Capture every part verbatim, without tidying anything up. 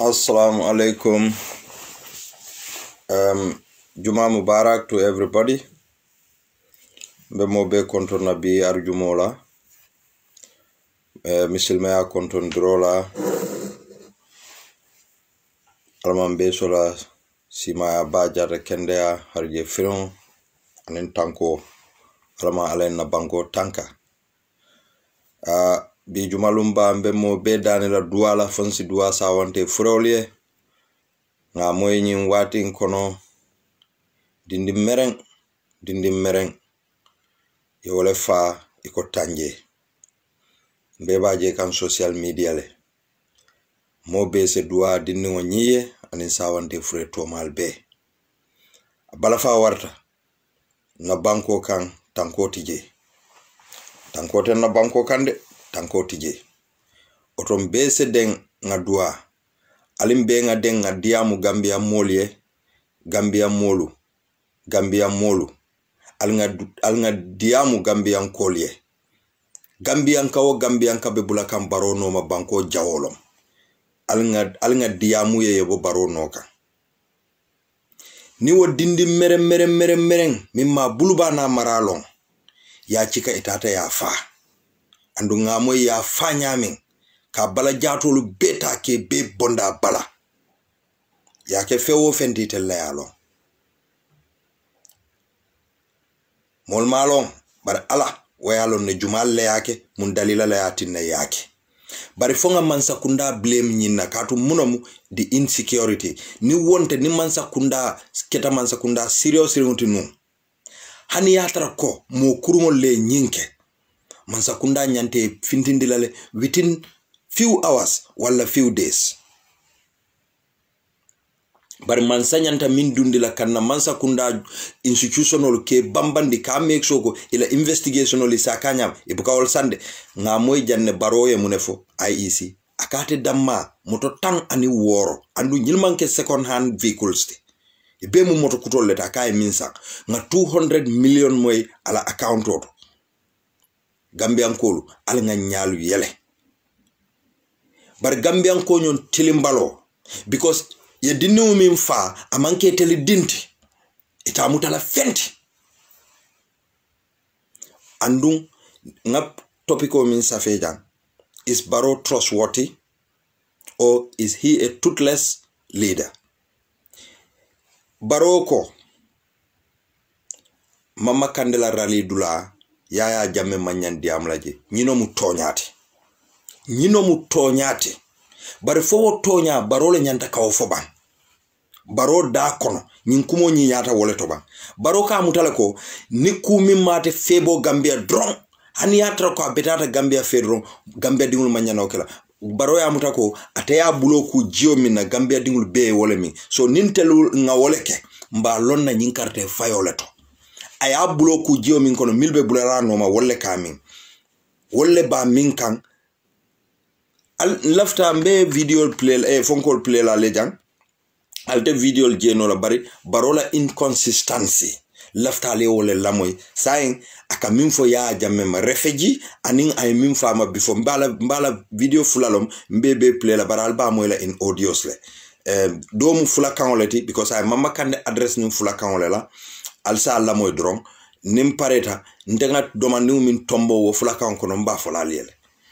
Assalamu alaikum. Um, Juma Mubarak to everybody. Be mo be konton nabi arjumola. Uh, Misilmaya konton drola. Alman be sola simaya bajara kendea harje firon anin tanko alama alen na banko tanka. Uh, bi jumalumba mbe mo be danila duala fonsi dua sawante furolye nga moy nyin watin kono dindi mereng dindi mereng yole fa iko tanje mbe baje kan social media le mo be se dua dindi wonyiye anin sawante fure to malbe bala fa warta na banko kan tanko tije tanko ten na banko kan de tanko tije otom be se den nga dua alim be nga den nga diamu Gambia molye Gambia molu Gambia molu al nga al nga diamu Gambian kolye Gambian kawo Gambian kabe bula kam baro no ma banko jawolom al nga al nga diamu ye bo baro no ka ni wo dindi mere mere mere mere mimma buluba na maralon ya chika itata ya fa andu nga moy ya fa nyamin ka bala jatolu beta ke be bonda bala ya ke fewo fendi tella yalo mol malon bar ala wayalon ne jumal le yake mun dalila la yatinna yake bari fonga mansa kunda blame nyina katu munamu di insecurity ni wonte ni mansa kunda keta mansa kunda serious ringutinu hani yatra ko mo kurumol le nyinke mansa kunda nyante fintindilale within few hours wala few days bari mansa nyanta min dundila kanna mansa kunda institutional ke bambandi ka make soko ila investigational sakanyam ibukawol sande nga moy janne baroye munefo I E C akate damma moto tang ani woro andu nyilmanke second hand vehicles te ibe mu moto kutol leta kay minsa nga two hundred million moy ala account oto Gambian kolu ala nga nyalu yele bar Gambian ko nyon tilimbalo because ye dinno min fa amanke tele dinti ita mutala fenti andung ngap topico min safejan is Barrow trustworthy or is he a toothless leader? Barrow ko Mama Kandela rali dula Yaya Jammeh manyan diamlaje nyino mu tonyati nyino mu tonyati bari fo tonya Barrow le nyanta kawo foban Barrow da kono nyin kumo nyi yata wole toban Barrow ka mutala ko ni kumi mate febo Gambia dron hani yatra ko betata Gambia fedron Gambia dingul manyana okela Barrow ya mutako ataya bulo ku jio min na Gambia dingul be wole mi so nintelu nga wole ke mba lonna nyin karte fayoleto aya bulo ku jio min kono milbe bulara no ma wolle kamin wolle ba min kan al lafta mbe video play e eh, phone call play la lejang alte video jeno la bari barola inconsistency lafta le wole lamoy sain aka minfo ya Jammeh ma refugee anin ay minfa ma bifo mbala mbala video fulalom mbebe play la baral ba moy la in audios le eh do mu fula kanoleti because ay Mama Kandeh address ni fula kanole la alsa lamoy drong nim pareta ndenga domandi min tombo wo fula kan kono mba fola lele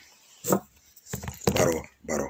baro baro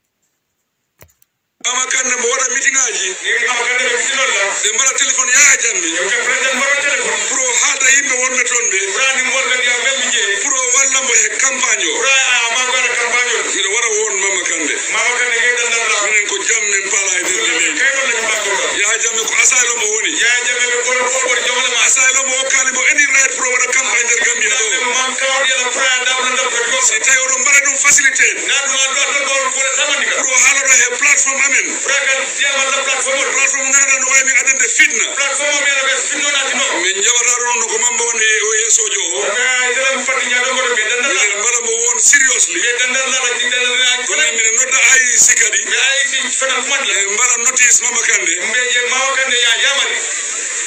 Mama Kandeh mo wada meeting aji ni Mama Kandeh meeting la de mala telephone ya Jammeh yo ke president mara telephone pro hada yimbe wonne tonde brani wonne ya memje pro walla mo he campagne o ra ma ko ra campagne o ila wara won Mama Kandeh Mama Kandeh ge dan dara minen ko Jammeh pala e der le kay wala ko bakko ya Jammeh ko asaylo mo woni ya Jammeh be ko ko ko jogala ma asaylo mo kali mo any right pro wada campagne der Gambia do mam kaw yela fra da wala da ko si tayo do mbara dum facilité na do do do do ko ramani pro halo he platform amen fragal diama la platform platform ngana no waymi adande fitna platform mi la be fitna na tino men jawara no ko mambo woni o yesojo ay dara fatti nyaado ko be dan la mbara mo won seriously be dan la la ci dan la ko ni min nota ay sikadi be ay ci fana man la mbara notice Mama Kandeh mbe je Mama Kandeh ya yamari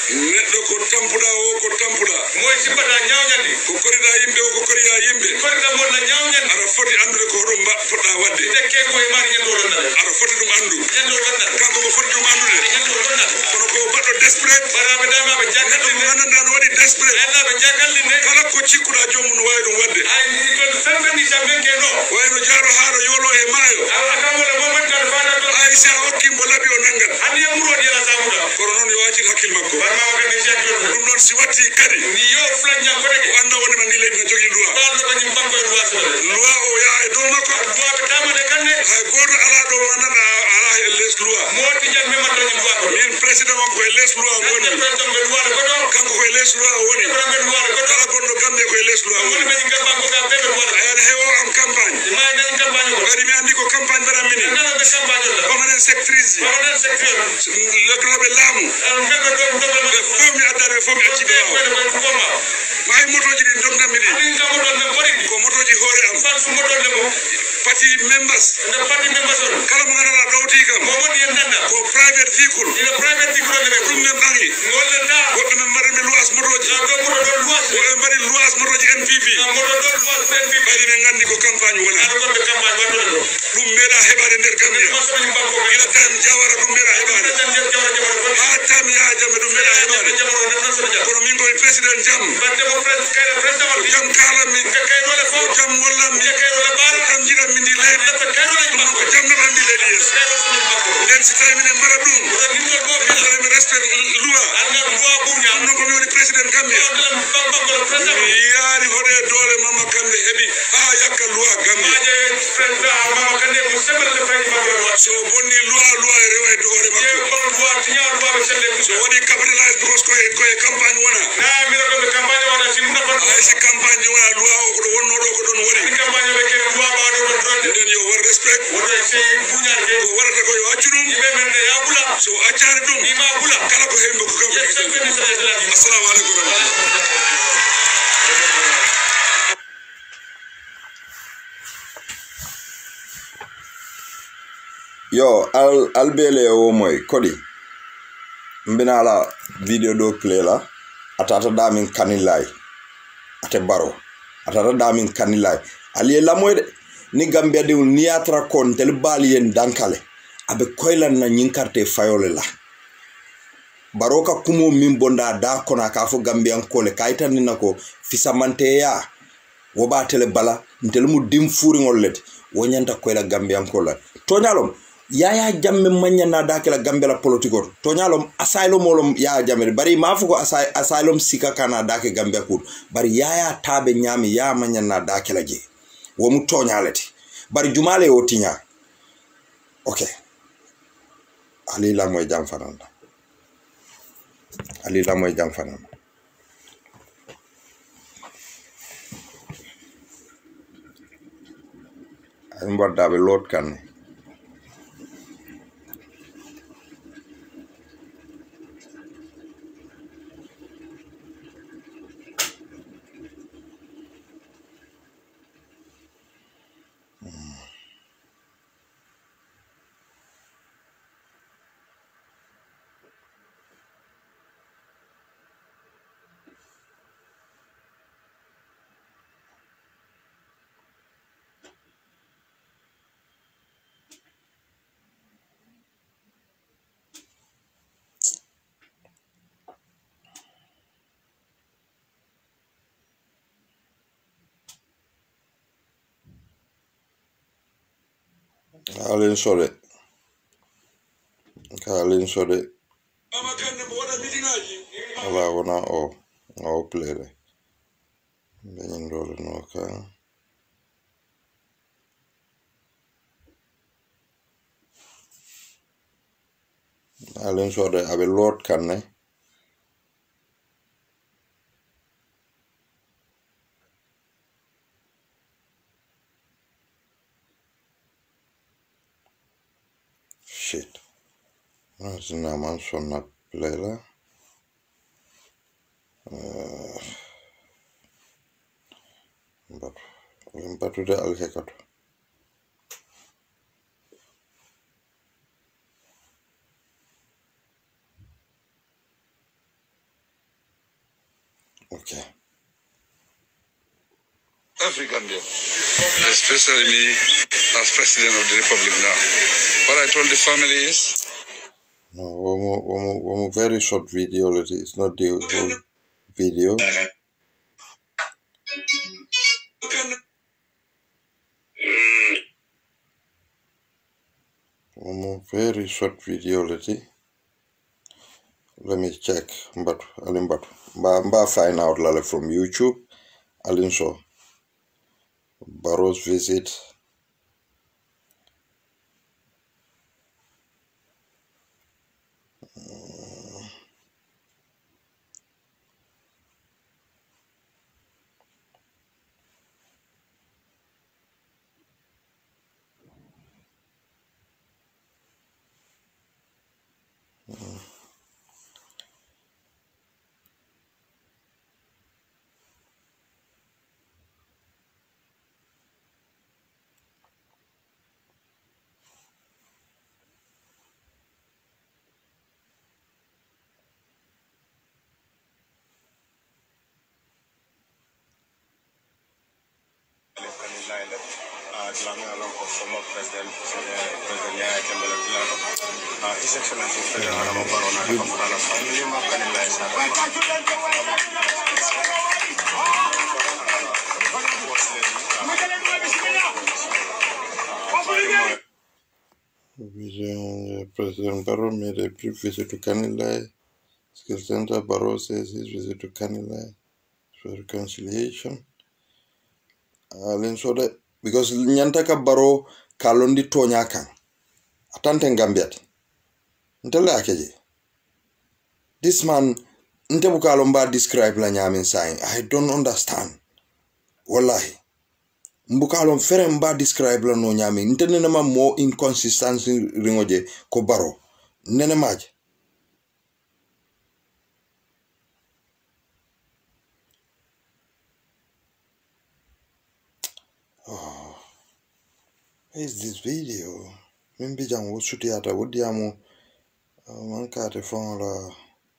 neɗɗo ko tampuɗa o ko tampuɗa moy simbata ñawñandi ko korida yimɓe o ko koriya yimɓe korida molla ñawñandi aɗa foti andude ko hoɗum poɗɗa wadde dekke ko e mari ñando ronnata aɗa foti ɗum andu ñando ronnata kanko mo foti ɗum andude ñando ronnata kono ko baɗɗo desperate baraɓe damaɓe jakalli mo gandanɗa no waɗi desperate annaɓe jakalli nde kala ko cikkuɗa jomum no wawi ɗum wadde ay toon fembendi sa menke no wayno jaaro haaro yolo e maayo akamola momani tan fata to ay sa hokkimo laaɓi o nangat hande yammuroɗi yala samuɗa kono noon yo accil hakkille makko barmama kadi jakki ɗum noon si watti kadi ni yo flañña kodeke o anda wonima ndi leydi no jogui loi ɓalno kañum banko e loi soɗe loi o yaa e dow makko loi ɓe tamade kanne hay goto ala ɗo gandanɗa ala e less loi moti jan mematoñum loi ko min président on koye less loi woni président ɓe loi koɗo kanko koye less loi woni ɓe loi koɗo kala gonɗo gambe koye less loi woni ɓe ngam banko ga ɓe ɓe loi ayani hewo am campagne ma dañi campagne ko waɗi mi andi ko campagne mbaɗan mini nana ɓe campagne la pamanen sectrice ji pamanen secteur legloɓe laamu ɓeɓe ɗo ɗoɓe ɓe fof mi addani ɓe fof mi acciɓe o ma hay motoji ɗi domdammi ɗi ɗin kam motolle mboɗi ko motoji hoore am fan su motolle mo pati members nde pati members on kala mo ganduɗa ɗowti kam mo woni en danda ko private véhicule ina private véhicule ɓe ɗum men ɓangi golle da woɓɓe men mbaɗanɓe luwas motoji ɗo moto ɗo luwas woɓe mbaɗi luwas motoji N P P moto ɗo luwas N P P ɓayri men gandi ko campagne wona aɗa gonɓe campagne waɗɗo ɗo ɗum meeɗa heɓade nder Gambia ila tam jawara ɗum meeɗa heɓade ha tam yaha jamɓe ɗum meeɗa heɓade kono min koye président jam jam kalanmi kayrole fo jam gollanmi kayrole ɓaara jam jiɗanmi ndi leydi ɗum ko jam naɓan ndi leydi yes nden si tawi minen mbaɗa ɗum tawi mi respect loi ɗum noon komi woni président Gambia mi yaari hoɗe doole Mama Kandeh heɓi ha yakka loi Gambia so bonni loi loi e rewa e doore makko so waɗi capitalise because koye koye campagne wona ay si campagne wona loi o koɗo wonno ɗo ko ɗon woni nden yo war respect ko waɗata ko yo accu ɗum so accani ɗum kala ko heɓi ko kam assalamu aleykum yo al albele o moy kodi mbinala video do play la atata damin kanilay ate baro atata damin kanilay ali la moy de ni Gambia de ni atra kon tel balien dankale abe koylan na nyinkarte fayole la baroka kumo min bonda da kona ka fo Gambian kole kaytan ni nako fisamante ya woba tele bala ntel mu dim furi ngollet wonyanta koyla Gambian kola to nyalom yaya jamme manyana dakela Gambia la politiko to nyalom asylum molom yaya jamme bari mafuko asylum sika kana dake Gambia kur bari yaya tabe nyami ya manyana dakela je wo mu to nyaleti bari jumale o tinya okay ali la moy jam fananda ali la moy jam fananda ay mbodda be lot kan Alin sore Alin sore ala wona o o plere benin dole no ka Alin sore abe lot kanne shit That's not man son na plela. Uh, but but to the alhekato. Okay. African Day, especially me as president of the republic now. What I told the family is no, one more, one more, one more very short video. It's not the whole video. One more very short video. Let me check. But Alimbat, Mba find out lale from YouTube. Alinso Barrow's visit. Former President, President Yahya Jammeh, His Excellency President Adama Barrow na kafurala family makanila isa. President Barrow made a brief visit to Kanilai. Skill Center Barrow says his visit to Kanilai for reconciliation. Uh, so that because Nyantaka Barrow Kalondi Tonyakan. Atante Gambiat. Ntele akeje. This man Ntebuka Lomba describe la nyamin saying, I don't understand. Wallahi. Mbukalom fere mba describe la no nyami. Ntene nama more inconsistency ringoje ko Barrow. Nene maje. Oh, where is this video? Mimbi jang wo suti ata wo diamo manka te fon la.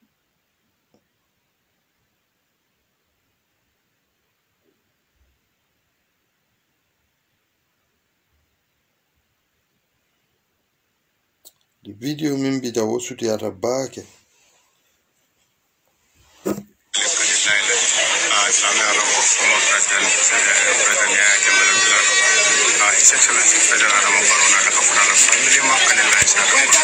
The video mimbi jang wo suti ata baake. Former President, President Yahya Jammeh, His Excellency President Adama Barrow na kafurala family makanila isa.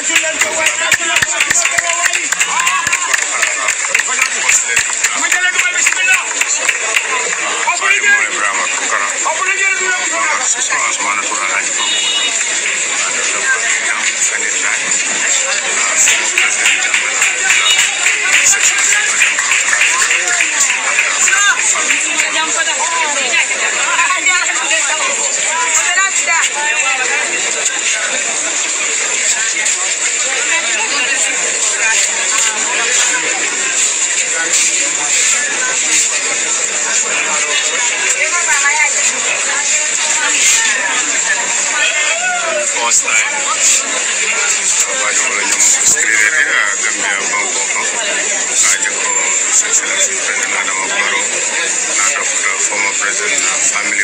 Former President, family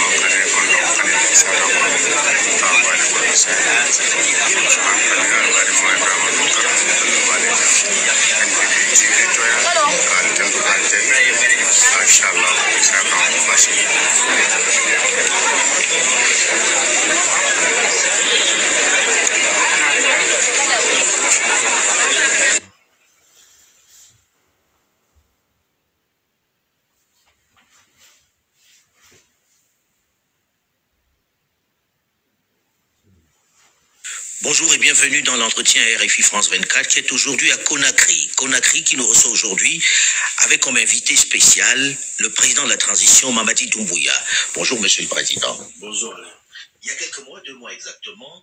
Bonjour et bienvenue dans l'entretien R F I France vingt-quatre qui est aujourd'hui à Conakry. Conakry qui nous reçoit aujourd'hui avec comme invité spécial le président de la transition, Mamadi Doumbouya. Bonjour Monsieur le Président. Bonjour. Il y a quelques mois, deux mois exactement,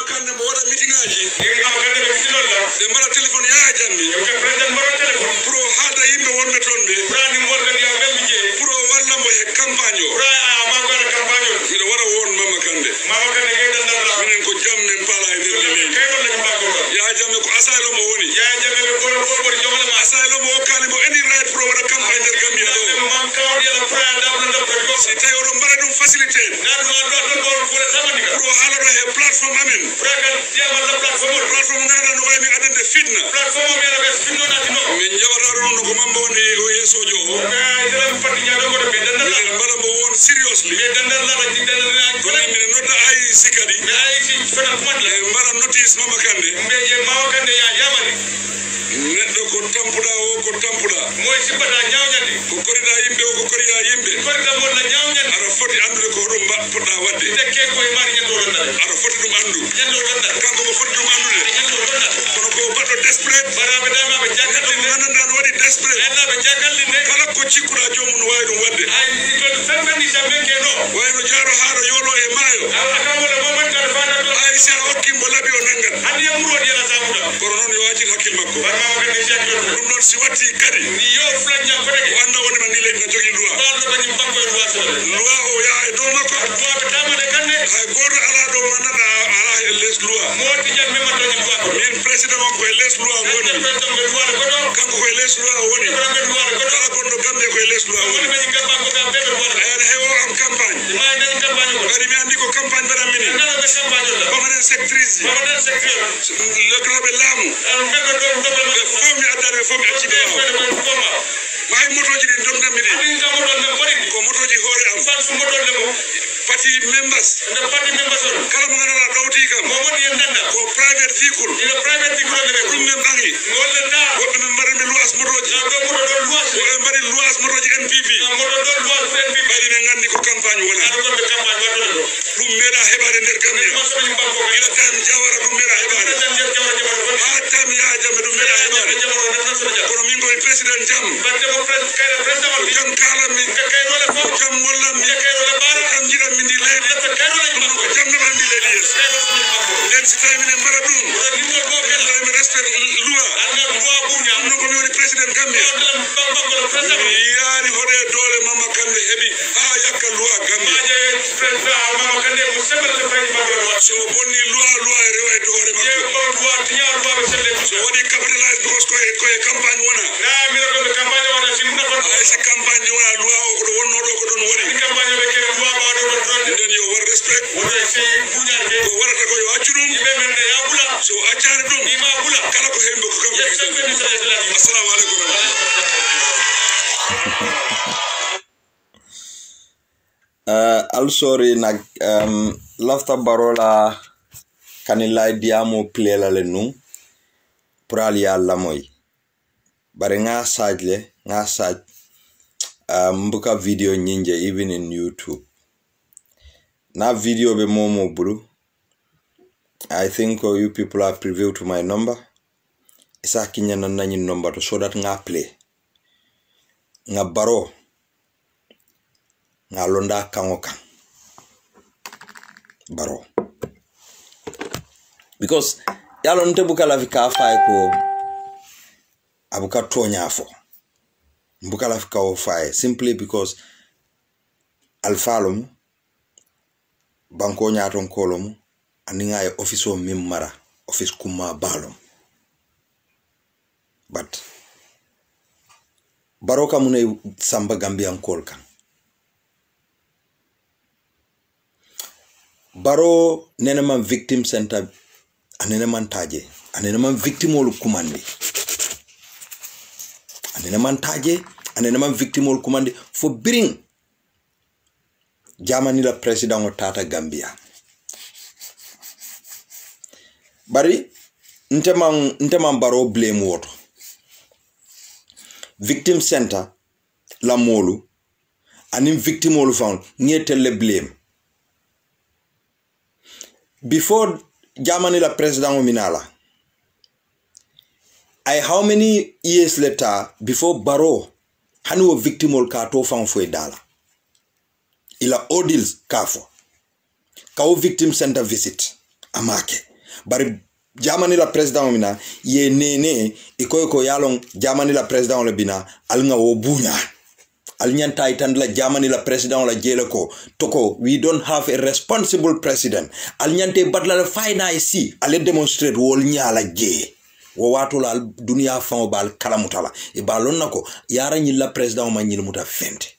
kande mo wada meeting aji e mama kande be meeting la de mala telephone ya jammi e ke president maro telephone pro halda yimbe wonbe ton be brani mo wada ya belmi je pro walla mo e campagne o pra a ma ko campagne mi do wara won mama kande mama kande e dan dara minen ko jamme pala e der le kay wala ko baggo ya jamme ko asaylo mo woni ya jamme be ko ko bori jogala ma asaylo mo kali mo any right pro wada campagne der gambia do mam kaw yala pra da do do si tayo do mbara dum facilité na do do do ko ko samani pro halo e platform amen pragal tiama la platform platform ngana no way mi adande fitna platform mi ala fitna na tino min jawara ron ko mambo woni o yeso jo ka ila fatti nyaado ko be dan la mbara mo won seriously be dan la la ci dan la ko mi nota ay sikadi be ay ci fana fat la mbara notice mama kande be ye mama kande ya yamani neddo ko tampuda o ko tampuda moy sibata nyawnyandi ko korida yimbe o ko korida yimbe korida mon la nyawnyandi ara foti andude ko dum podda wadde tekke ko e mari nyando don dal ara foti dum andu nyando don dal kanko mo foti dum andude nyando don dal kono ko baddo desperate barabe dama be jakkalde mo gananda no wadi desperate ella be jakkalde ne kala ko cikura jomum way dum wadde ay ko fenfeni jambe ke no wayno jaro haro yolo e mayo ala kamole mo man ka fata do ay sa hokki mo labi o nangal hadi yamuro di ala samuda kono non yo wati hakkil makko dum non si wati kadi ni yo flanya ko dege wanda woni man dile nga jogi loi wala ko ni banko loi so loi o ya e do makko loi be tamane kanne hay goto ala do manada ala e les loi moti jan me mato ni loi ko min president on ko e les loi woni president be loi ko do kanko ko e les loi woni ko be loi ko do ala ko do gambe ko e les loi woni be gamba ko gambe be loi ay hewo am campagne ma ne campagne ko bari mi andi ko campagne bara mini ngala be campagne la ko manen sectrice ko manen sectrice le globe lamu al mego do do be fomi adare fomi accibe may motoji din dom damini din ka moto le bori ko motoji hore am fan su moto le mo party members the party members kala mo ngana dawti kam mo mo yen danda ko private vehicle ila private vehicle le ko men bangi wala da ko be mari mi luas motoji do moto do luas ko mari luas motoji N P P moto do luas N P P bari ne ngandi ko campagne wala do ko be campagne wato do dum meda hebare nder gambia mo so ni banko ila tan jawara dum meda hebare tan jawara jawara ha tam ya jam dum meda hebare kono min ko president jam batte mo president president jam kala min ka kay wala fo jam wala mi kay wala bara jam jira min di lady ka kay wala jam ko jam na di lady yes len si tay min mbara dum ni mo ko be la mi respect loi anga loi bu ñam no ko mi woni president gambia yaani hode dole mama kande hebi ha yakka loi gambia je president mama kande mo sebel le fay ma so bonni loi loi rewa dole ma ko loi tiya loi be sele so woni capitalize because ko ko campagne wona na mi ko be campagne wona si muna fa ay si campagne wona loi o ko wonno do ko don woni campagne be ke loi ba do do den yo war respect wona si buñar ke ko warata ko yo accurum be men ne ya bula so accaare dum ima bula kala ko hembe ko campagne assalamu alaikum uh al sorry nag um lafta barola kanila diamo plela le nu pral yalla moy bare nga sajle nga saj um mbuka video nyinje even in YouTube na video be momo buru I think uh, you people are privy to my number isa kinya na nanyi number to so that nga play nga baro nga londa kangoka baro because yalo nte buka la vika fay ko abuka tonya fo mbuka la vika o fay simply because alfalum banko nyaton kolom aninga e office o mimmara office kuma balom but baroka mune samba gambian kolka baro neneman victim center aneneman taje aneneman victimol kumandi aneneman taje aneneman victimol kumandi for bring Germany la president o tata Gambia bari nteman nteman baro blame woto victim center la molu anim victimol found nietelle blame before Germany la president o minala I how many years later before baro hanu victimol ka to fan fo dala ila odils kafo kawo victim center visit amake bari jamani la president mina ye nene ikoy ko yalon jamani la president le bina al nga wo bunya al nyanta itan la jamani la president la jele ko toko we don't have a responsible president al nyante badla la fayna ici al demonstrate wol nyala je wo watu la dunia fa bal kalamutala e balon nako yara nyi la president ma nyil muta fente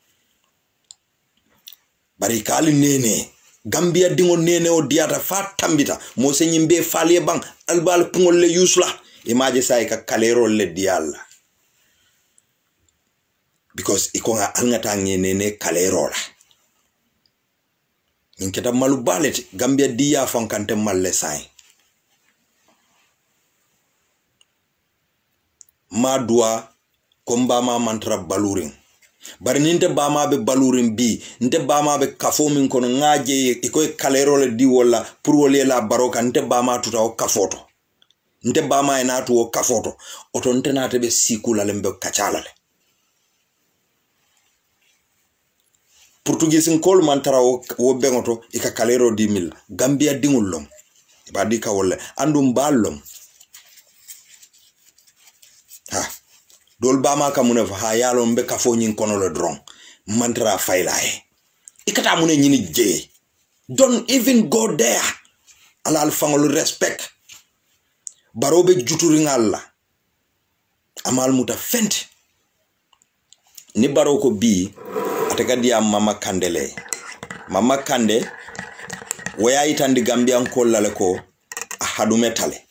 bari kali nene Gambia dingo nene o diata fa tambita mo se nyimbe falie bang albal pungol le yusla imaje sai ka kalero le dialla because ikonga alngata nene kalero la inketa malu balet Gambia diya fonkante malle sai ma dua komba ma mantra baluring bari ninte bama be balurin bi nte bama be kafo min kono ngaje iko kalero le di wala pour wole la baroka nte bama tuta o kafoto nte bama ina tu o kafoto oto nte nate be sikula lembe kachala le Portuguese nkol mantara o, o bengoto ika kalero di mil Gambia dingul lom ibadi ka wole andum ballom ha dol bama ka mune fa ha yalo mbe ka fo nyin kono le dron mantra faylae ikata mune nyini je don't even go there ala al fangol respect barobe juturi ngalla amal muta fent ni baroko bi ataka dia mama kandele mama kande waya itandi Gambian ko lale ko ahadu metale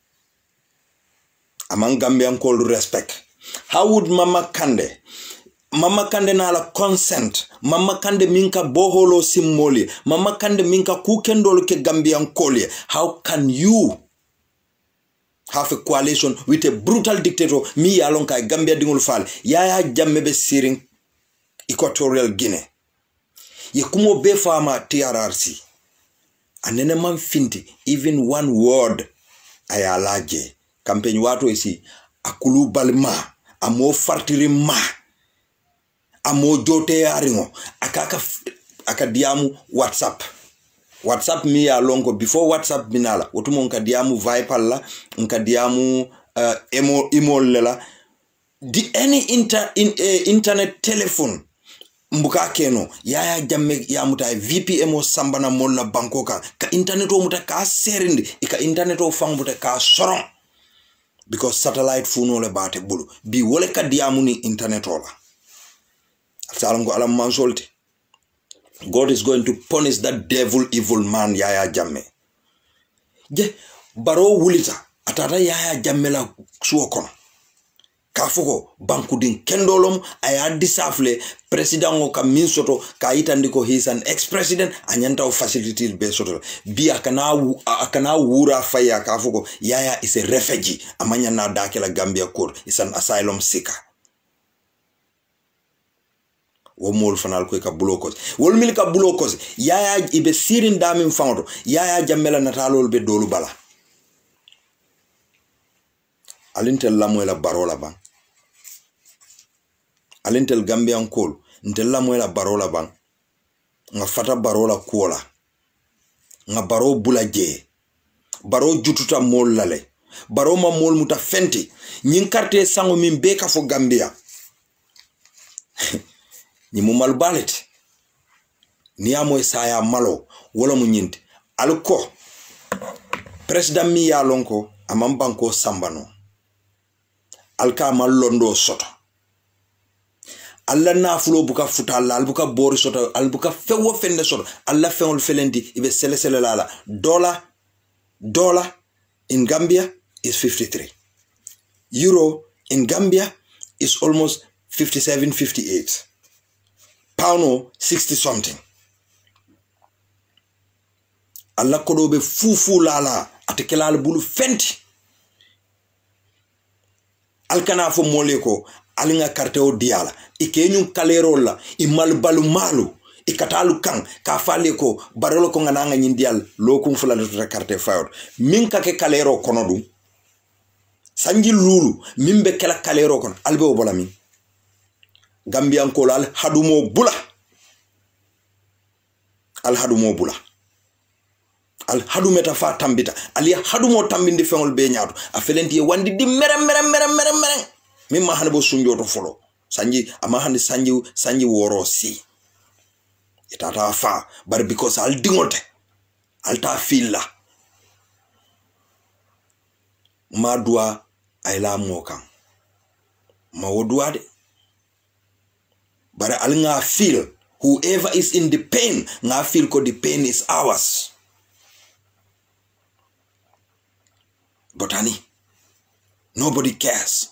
amang Gambian ko respect. How would Mama Kande? Mama Kande na la consent. Mama Kande minka boholo simmoli. Mama Kande minka kukendolo ke Gambian kolye. How can you have a coalition with a brutal dictator? Mi alon kai Gambia dingul fal. Yaya jammebe siring Equatorial Guinea. Ye kumo be fama T R R C. Anene man finti. Even one word ayalaje. Campaign watu isi akulu balma. Amo fartiri ma amo jote aringo akaka akadiamu WhatsApp WhatsApp mi ya longo before WhatsApp binala otumo nkadiamu Viber la nkadiamu uh, emo email lela di any inter in, uh, internet telephone mbuka keno yaya jamme ya muta V P M o sambana molla bankoka ka internet o muta ka serindi ika internet o fang muta ka soron because satellite phone ole bate bulu bi wole ka diamuni internet ola salam go alam mansolte God is going to punish that devil evil man Yaya Jammeh je baro wulita atata Yaya Jammeh la suo kono kafuko banku din kendolom aya disafle president o ka minsoto ka itandiko he is an ex-president anyanta o facility be soto bi akana akana wura faya kafuko Yaya is a refugee amanya na dakela Gambia court is an asylum seeker wo mol fanal ko ka blokos wol mil ka blokos Yaya ibe sirin damin fawdo Yaya Jammeh la natalol be dolu bala alintel lamoy la barola ban alintel Gambian kol ntel lamoy la barola ban nga fata barola kuola nga baro bulaje baro jututa mol lale baro ma mol muta fenti nyin carte sango min beka fo Gambia ni mu mal balet ni amoy saya malo wala mu nyint alko president mi ya lonko amam banko sambano alka mal londo soto alla nafulo buka futa alla albuka bori soto albuka fewo fende soto alla feol felendi ibe sele sele lala dollar dollar in Gambia is fifty-three euro in Gambia is almost fifty-seven fifty-eight pound sixty something alla kodobe fufu lala atekelal bulu fenti alkana fo moleko alinga carte o diala ikenyun kalero la imal balu malu ikatalu kan ka fale ko barolo ko ngana nyin dial lokum fula de carte fayot min ka ke kalero kono dum sanji lulu min be kala kalero kono albe o bola min Gambian ko al hadumo bula al hadumo bula al hadu meta fa tambita ali hadu mo tambindi fengol be nyaatu a felenti wandi di mere mere mere mere mere mimma hanbo sunjoto folo sanji ama hande sanji sanji woro si itata fa bar because al dingote al ta filla ma dua ay la mo kan ma wodua de bar al nga feel whoever is in the pain nga feel ko the pain is ours. But honey, nobody cares.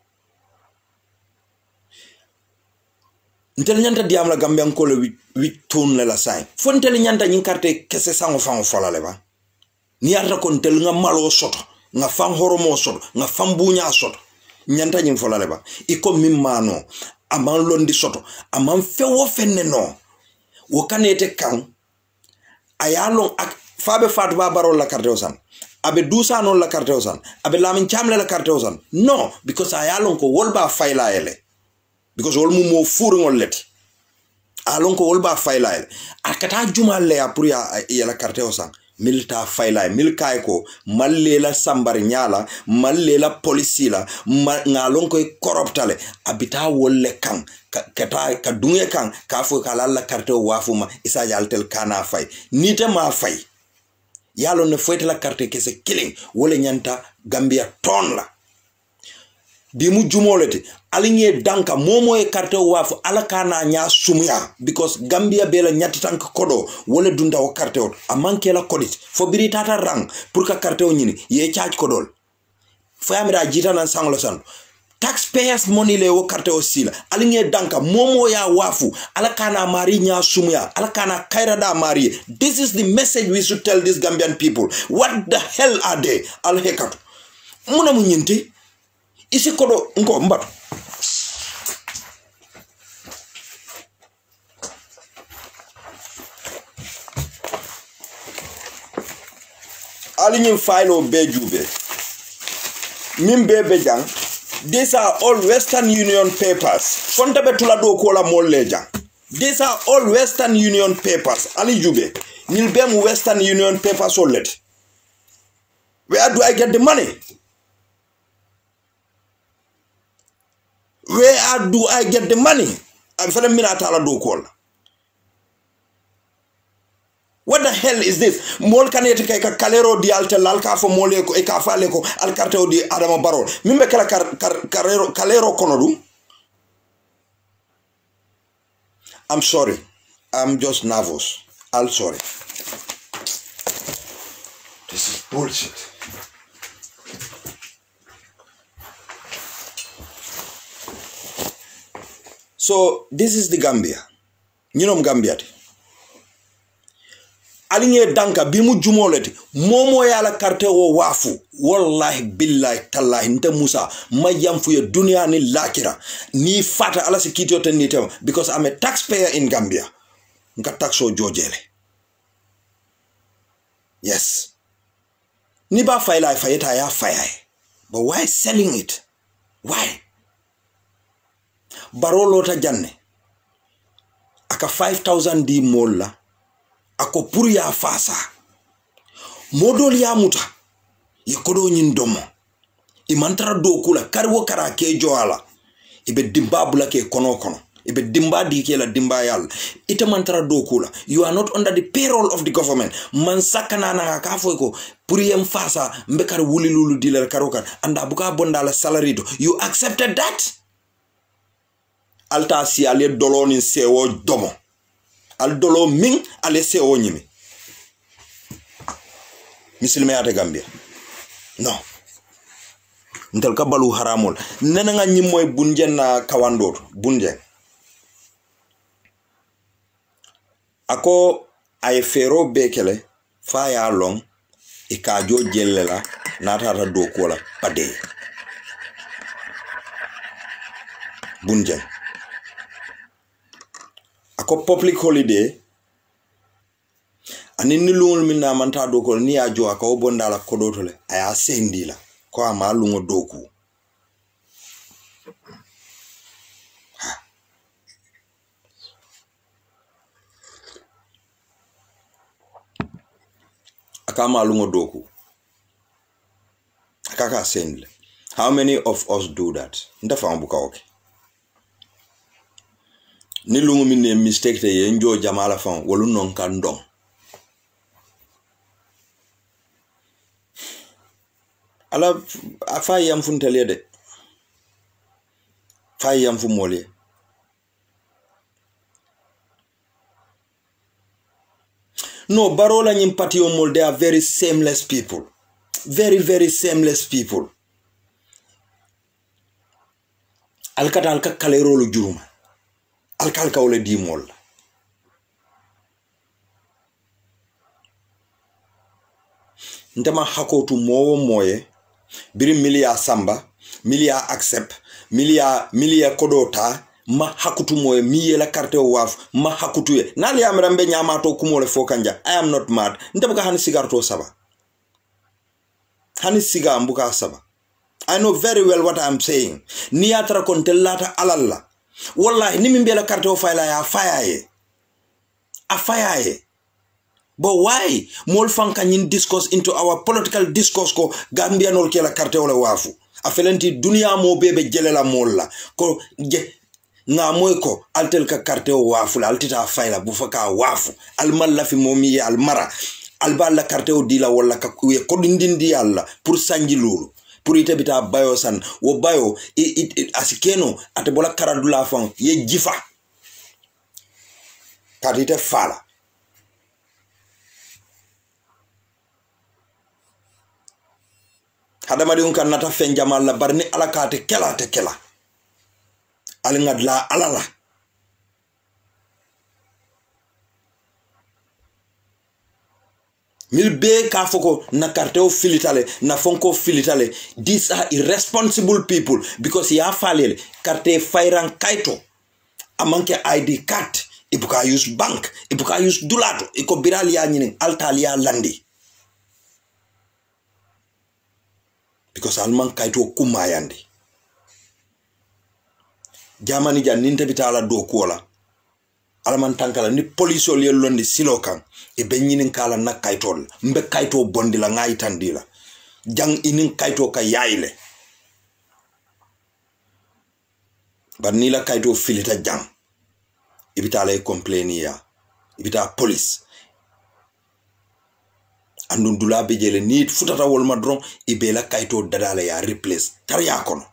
Ntele nyanta diam la Gambian kole wi wi tun le la sai. Fo ntele nyanta nyin karte kese sango fango fola le ba. Ni arta kon tel nga malo soto, nga fang horomo soto, nga fang bunya soto. Nyanta nyin fola le ba. Iko mimmano, aman londi soto, aman fewo fenne no. Wokanete kan ayalon ak fabe fatu ba barol la karte osan. Abe dusa non la carte osan abe lamin chamle la carte osan no because ayalon ko wolba fayla ele because wol mu mo furu ngol leti alon ko wolba fayla ele akata jumal le apuri ya la carte osan milta fayla mil kay ko malle la sambar nyala malle la police la ngalon ko corruptale abita wolle kan kata ka dunye kan ka fo kala la carte wafuma isa jaltel kana fay nite ma fay yalo ne foyte la carte kese killing wole nyanta Gambia ton la bi mu jumolete alinye danka momo e carte wafu alakana nya sumya because Gambia bela nyati tank kodo wole dunda o carte o amanke la kodit fo biri tata rang pour ka carte o nyini ye charge kodol fo amira jita nan sanglo san taxpayers money le wo carte o sila alinye danka momo ya wafu alakana mari nya sumya alakana kaira da mari. This is the message we should tell these Gambian people. What the hell are they? Al hekatu muna munyinti isi kodo nko mbato alinyin file o bejube min bebe jang. These are all Western Union papers. Fontabe tulado kola molleja. These are all Western Union papers. Ali Jube. Nilbem Western Union papers all let. Where do I get the money? Where do I get the money? I'm feeling me atala do kola. What the hell is this? Mol kanete kay ka kalero di alta lalka fo mole ko e ka fale ko al carteo di Adama Barrow. Mimbe kala kar, kar, kalero kalero konodu. I'm sorry. I'm just nervous. I'm sorry. This is bullshit. So this is the Gambia. You know Gambia. Alinye danka bimu jumoleti momo ya la karte wo wafu wallahi billahi tallahi nte Musa mayamfu ya dunia ni lakira ni fata ala sikiti yote nitema because I'm a taxpayer in Gambia nka taxo jojele. Yes, ni ba faila fayeta ya faya, but why selling it? Why? Barolo ta janne aka five thousand di mola ako pour ya fasa modol ya muta yekodo nyin domo imantara do kula karwo kara ke joala ibe dimba bula ke kono kono ibe dimba di ke la dimba yal ite mantara do kula. You are not under the payroll of the government. Man sakana na ka fo ko pour yem fasa mbekar wuli lulu diler karokan anda buka bonda la salary do. You accepted that? Alta si ale dolo ni sewo domo al dolo min ale sewo nyimi misilme ate Gambia no ntel ka balu haramol nena nga nyimoy bunje na kawandor bunje ako ay fero bekele fa ya long e ka jo jellela natata do kola pade bunje ako public holiday ani nilungol minna manta dokol ni a jo aka obonda la kodotole aya sendila ko ama lungo doku akama lungo doku akaka sendle. How many of us do that? Nda fa mbuka oke ni lungu mine mistake te ye njo jamala fa wolu non kan don ala afa yam funtele de fa yam fu mole no barola nyim patio mol, they are very shameless people, very very shameless people. Alkata alka kalero lu juruma alka alka wole di mol ndema hakotu mowo moye biri milia samba milia accept milia milia kodota ma hakutu moye miye la carte o waf ma hakutu ye nali amrambe nyama to kumole fokanja. I am not mad. Ndeba hani sigarto saba hani siga mbuka saba. I know very well what I'm saying. Niatra kontellata alalla. Wallahi ni mimbela carte o fayla ya fayaye. A fayaye. But why? Mol fanka nyin discourse into our political discourse ko Gambia nol kela carte o le wafu. Afelenti dunia mo bebe jelela molla. Ko je nga moy ko altel ka carte o wafu la altita fayla bufaka wafu. Almal la fi momi almara. Alba la carte o dila wala ka kuye kodindindi yalla pour sanji lulu. Pour ite bita bayo san wo bayo it, it, asikeno ate bola karadula fan ye jifa kadite fala hadama di unkan nata fen jamal la barni alakate kela te kela alingad la alala Milbe ka foko na karteo filitale na fonko filitale. These are irresponsible people because ya falele karte fairan kaito amanke I D card ibuka use bank ibuka use dulato iko birali ya nyine altalia landi because alman kaito kumayandi jamani janinte bitala do kuola alaman tankala ni police o liel londi silokan e be nyinin kala na kaytol mbe kayto bondi la ngay tandila jang inin kayto ka yayle bar ni la kayto filita jang ibita lay complaini ya ibita police andun dula be jele ni futata wol madron ibe la kayto dadala ya replace tar ya kono.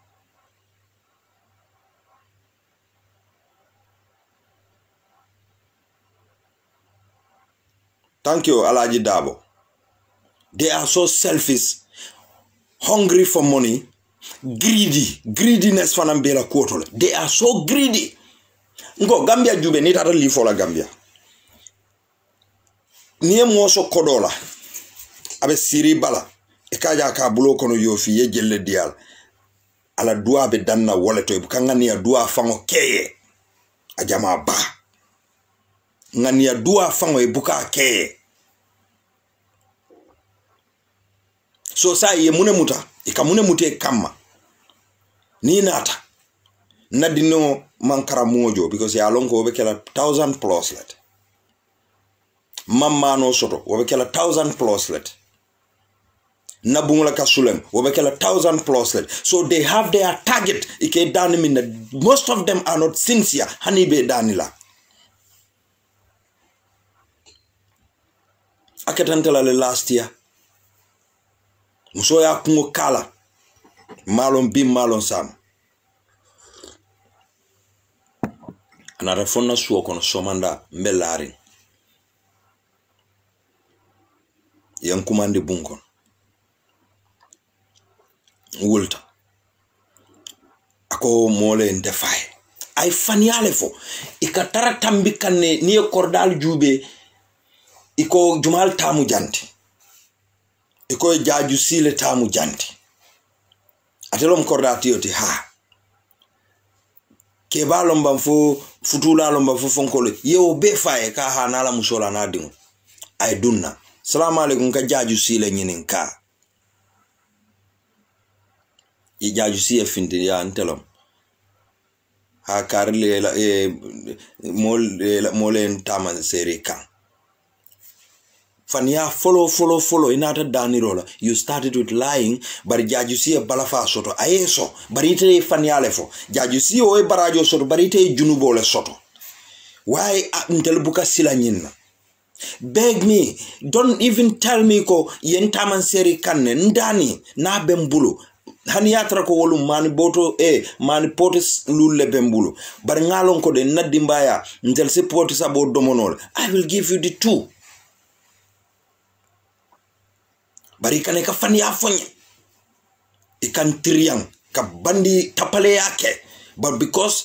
Thank you, Alaji Dabo. They are so selfish, hungry for money, greedy, greediness fanambela kuotole. They are so greedy. Ngo Gambia jube ni tata live for la Gambia. Niye mwoso kodola. Abe siri bala. Ekaja ka bulo kono yofi ye jelle dial. Ala dua be danna woleto ibu kanga niya dua fango keye. Ajama ba. Ngani ya dua fango ibuka ke so sa ye mune muta ika mune mute kama ni nata nadino mankara mojo because ya longo obe kela thousand plus let mamma no soto obe kela thousand plus let nabungula kasulem obe kela thousand plus let so they have their target ike dani minna most of them are not sincere hanibe danila akatantala le last year muso ya kungo kala malon bim malon sam anara fonna suo kono somanda mbelari yan kumande bunkon wulta ako mole ndefay ay faniale fo ikatara tambikane ni kordal jube iko jumal tamu janti iko jaju sile tamu janti atelom kordati yoti ha ke balom bam fo futula lom bam fo fonkole yewo be faye ka ha nala musola na dingo ay dunna salamu alaykum ka jaju sile nyinin ka i jaju sile findi ya ntelom ha karle la e mol mol en taman seri kan fania follow follow follow inata danirola you started with lying bari jajusi e balafa soto ayeso bari ite fania lefo jajusi o e barajo soto bari ite junubo le soto why untel buka sila nyinna beg me don't even tell me ko yentaman seri kanne ndani na bembulu hani yatra ko wolum mani boto e mani potis lulle bembulu bar ngalon ko de naddi mbaya ntel se potis abo domonol I will give you the two bari kane ka fani afonye ikan triang ka bandi tapale yake but because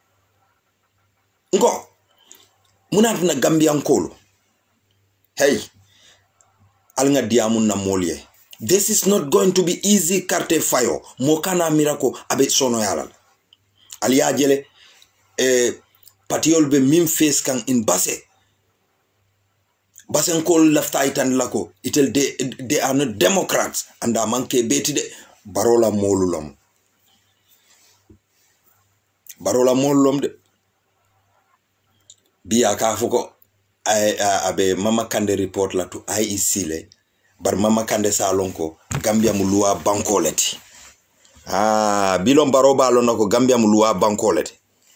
ngo munat na Gambian kolo hey alnga diamun na molie this is not going to be easy carte fayo mokana mirako abe sono yalal aliya jele eh patiol be mim face kan in basse basen kol lafta itan lako itel they, they are not democrats and amanke beti de barola molulom barola molulom de biya ka fuko ay abe Mama Kandeh report la to I E C le bar Mama Kandeh salonko Gambia mu luwa bankoleti ah bilon baro balo nako Gambia mu luwa bankoleti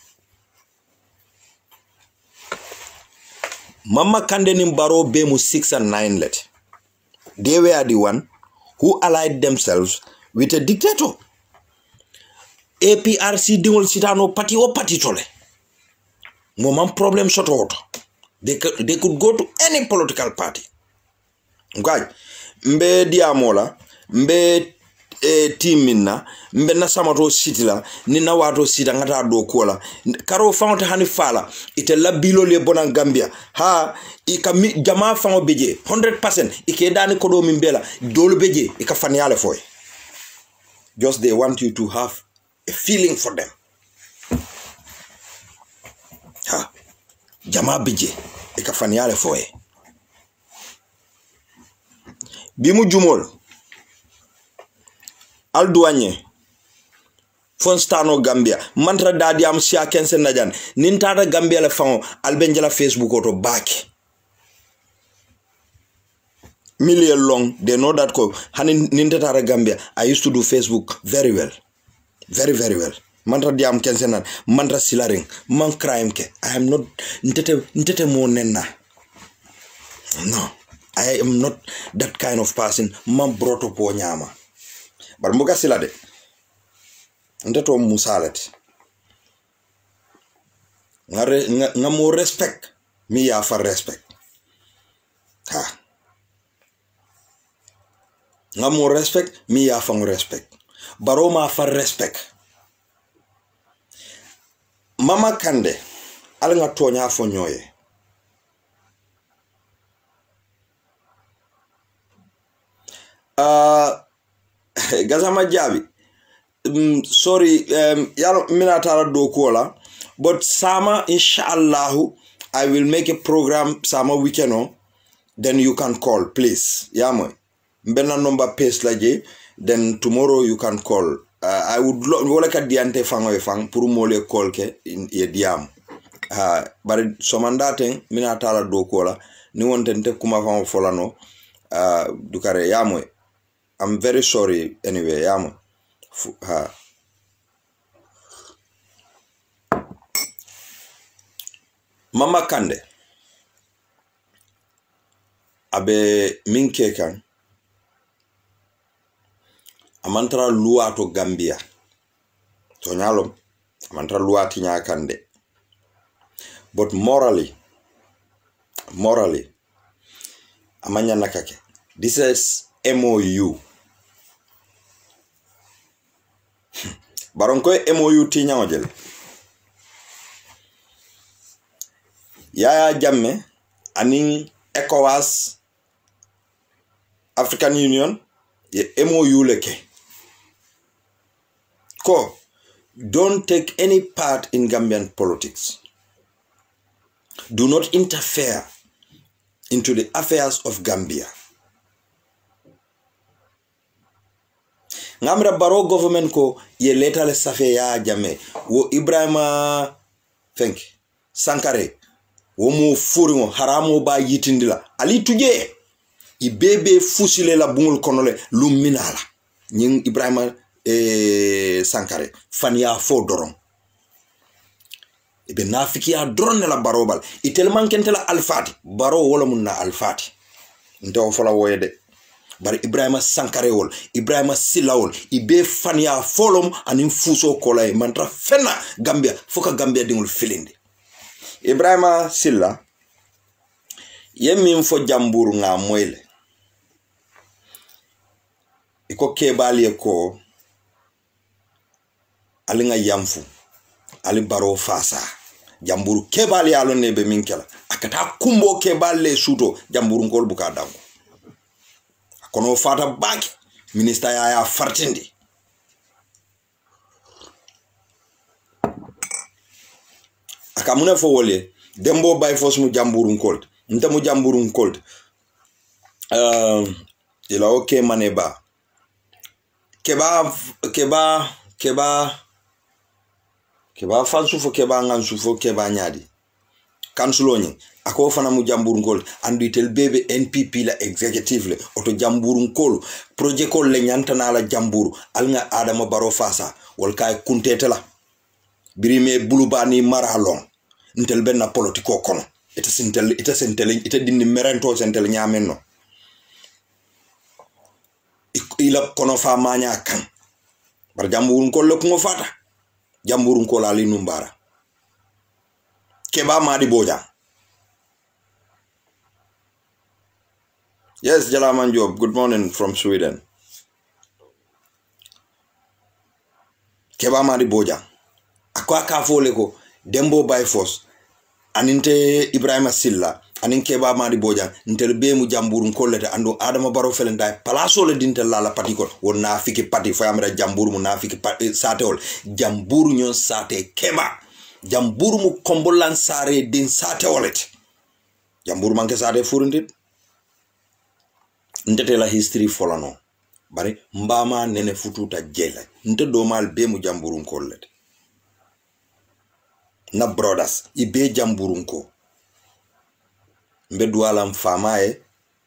Mama Kandeh nim baro be mu six and nine let they were the one who allied themselves with a dictator A P R C dingol sitano party o party tole mo man problem soto they could, they could go to any political party ngaj mbe diamola mbe e timina mbe na samato sitila ni na wato sita ngata do kola karo fawta hani fala ite la bilo le bonan Gambia ha ika mi jama fango beje one hundred percent ike dani kodo min bela dolu beje ika fanyale foy just they want you to have a feeling for them ha jama beje ika fanyale foy bimu jumol alduanye fonstano Gambia mantra dadi am sia kense najan nintata Gambia le fango albenjala Facebook oto back million long they know that ko hani nintata Gambia I used to do Facebook very well very very well mantra diam kense nan mantra silaring man crime ke I am not ntete ntete mo nenna no I am not that kind of person man broto po nyama bar muga silade ndeto musalet ngare ngamo respect mi ya fa respect ha ngamo respect mi ya fa respect baro ma fa respect Mama Kandeh al nga tonya fo nyoye uh Gazama Jabi um, sorry um yalo minatara do kola but sama inshallah I will make a program sama weekend then you can call please yamo mbena number paste laje then tomorrow you can call uh, I would wala ka diante fango e fang pour mole call ke ye diam ha uh, bari somandate minatara do kola ni wontente kuma fango folano uh, dukare yamo I'm very sorry anyway, yamo. Ha. Mama Kandeh abe minke kan amantra lua to Gambia to nyalom amantra lua ti nya Kandeh but morally morally amanya nakake this is M O U baron ko M O U ti nyawjel Yaya Jammeh aning ECOWAS African Union ye M O U leke ko don't take any part in Gambian politics, do not interfere into the affairs of Gambia. Ngamra baro government ko ye leta le safe ya Jammeh wo Ibrahima Fenk Sankare wo mo furingo haramo ba yitindila ali tuje i bebe fusile la bungul konole luminala nyin Ibrahima e Sankare fania fo doron ibe nafiki ya doron la barobal itelman kentela alfati baro wala munna alfati ndo fola woyede bari Ibrahima Sankare wol Ibrahima Silla wol ibe fania folom anin fuso kolay mantra fena Gambia foka Gambia dingul filindi Ibrahima Silla yemmin fo jamburu nga moyle iko kebali ko alinga yamfu ali baro fasa jamburu kebali alo nebe minkela akata kumbo kebali suto jamburu ngol buka dango kono fata baki minister ya ya fartindi akamune fo wole dembo bay fos mu jamburu ngol nta mu jamburu ngol euh ila okay maneba keba keba keba keba fansufo keba ngansufo keba nyadi kansuloni ako fana mu jamburu ngol andu tel bebe N P P la executive le oto jamburu ngol projet ko le nyantana la jamburu alnga Adama Barrow fasa wol kay kuntetela birime bulubani maralon ntel benna politiko kono ita sintel ita sintel ita dindi merento sentel nyamenno ila kono fa manya kan bar jamburu ngol le ko fata jamburu ngol ali numbara keba madi boja. Yes, Jalaman Job, good morning from Sweden. Keba madi boja. Akwa kafole ko Dembo by force aninte Ibrahima Silla anin keba madi boja ntel be mu jamburu kollete ando Adama Barrow felenda palaso le dintel la la patiko wonna fiki pati famra jamburu mu nafiki satewol jamburu nyon sate keba jamburu mu kombolan sare din satewolet jamburu manke sate furindit ndete la history folano bari mbama nene fututa jela nte domal be mu jamburu kollete na brothers ibe jamburu ko mbe duala mfama e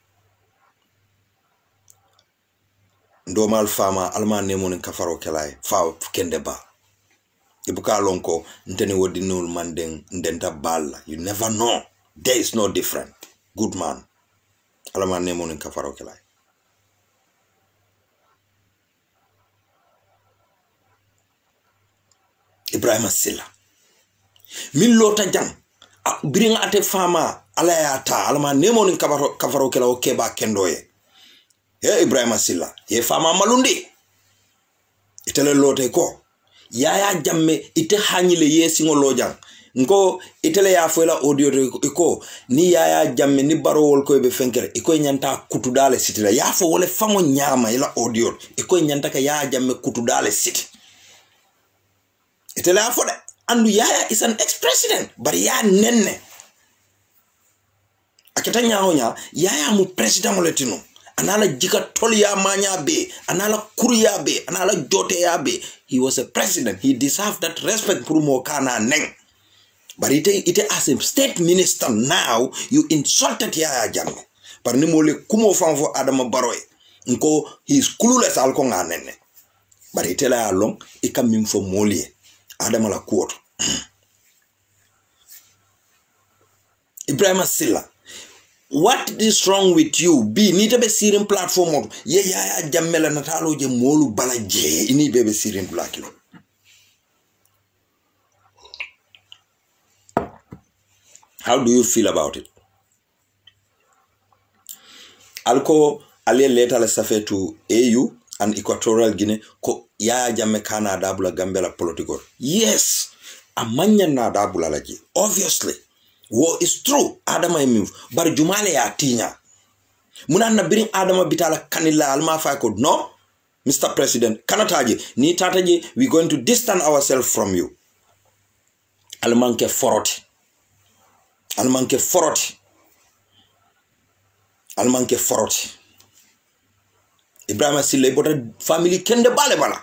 ndomal fama alma nemon kafaro kelay fa kende ba ibuka lonko ntene wodi nul manden ndenta balla you never know there is no different good man alma nemon kafaro kelay Ibrahima Silla min lota jang biringa ate fama ala ya ta alma nemon kafaro kafaro kelay o keba kendoye e Ibrahima Silla ye fama malundi itele lote ko yaya jamme ite hanyile yesi ngolojang ngo itele ya fuela audio iko ni yaya jamme ni barowol ko be fenkere iko nyanta kutudale sitila ya fo wole fango nyama ila audio iko nyanta ka yaya jamme kutudale sit itele afo de andu yaya is an ex-president bari ya nenne akita nyahonya yaya mu president moletino anala jika toli ya manya be anala kuri ya be anala jote ya be he was a president he deserved that respect pour mo kana neng but ite ite as a state minister now you insulted Yaya Jammeh par ni mole kumo fanfo Adama Barrow nko he is clueless alko nganene but ite la long ikamim fo molie Adama la kuoto Ibrahima Silla, what is wrong with you? Be need to be seeing platform. Ye Yaya Jammeh la natalo je molu balaje ini bebe seeing black. How do you feel about it? Alko ali later la safe to A U and Equatorial Guinea ko Yaya Jammeh kana adabula Gambia la political. Yes, amanya na adabula laji. Obviously. What is true, Adama imove, but Jumale ya tinya. Muna na bring Adama bitala kanila alma fa code. No, Mister President, kanataji, ni tataji, we're going to distance ourselves from you. Almanke foroti. Almanke foroti. Almanke foroti. Ibrahima Silla ibota family kende bale bala.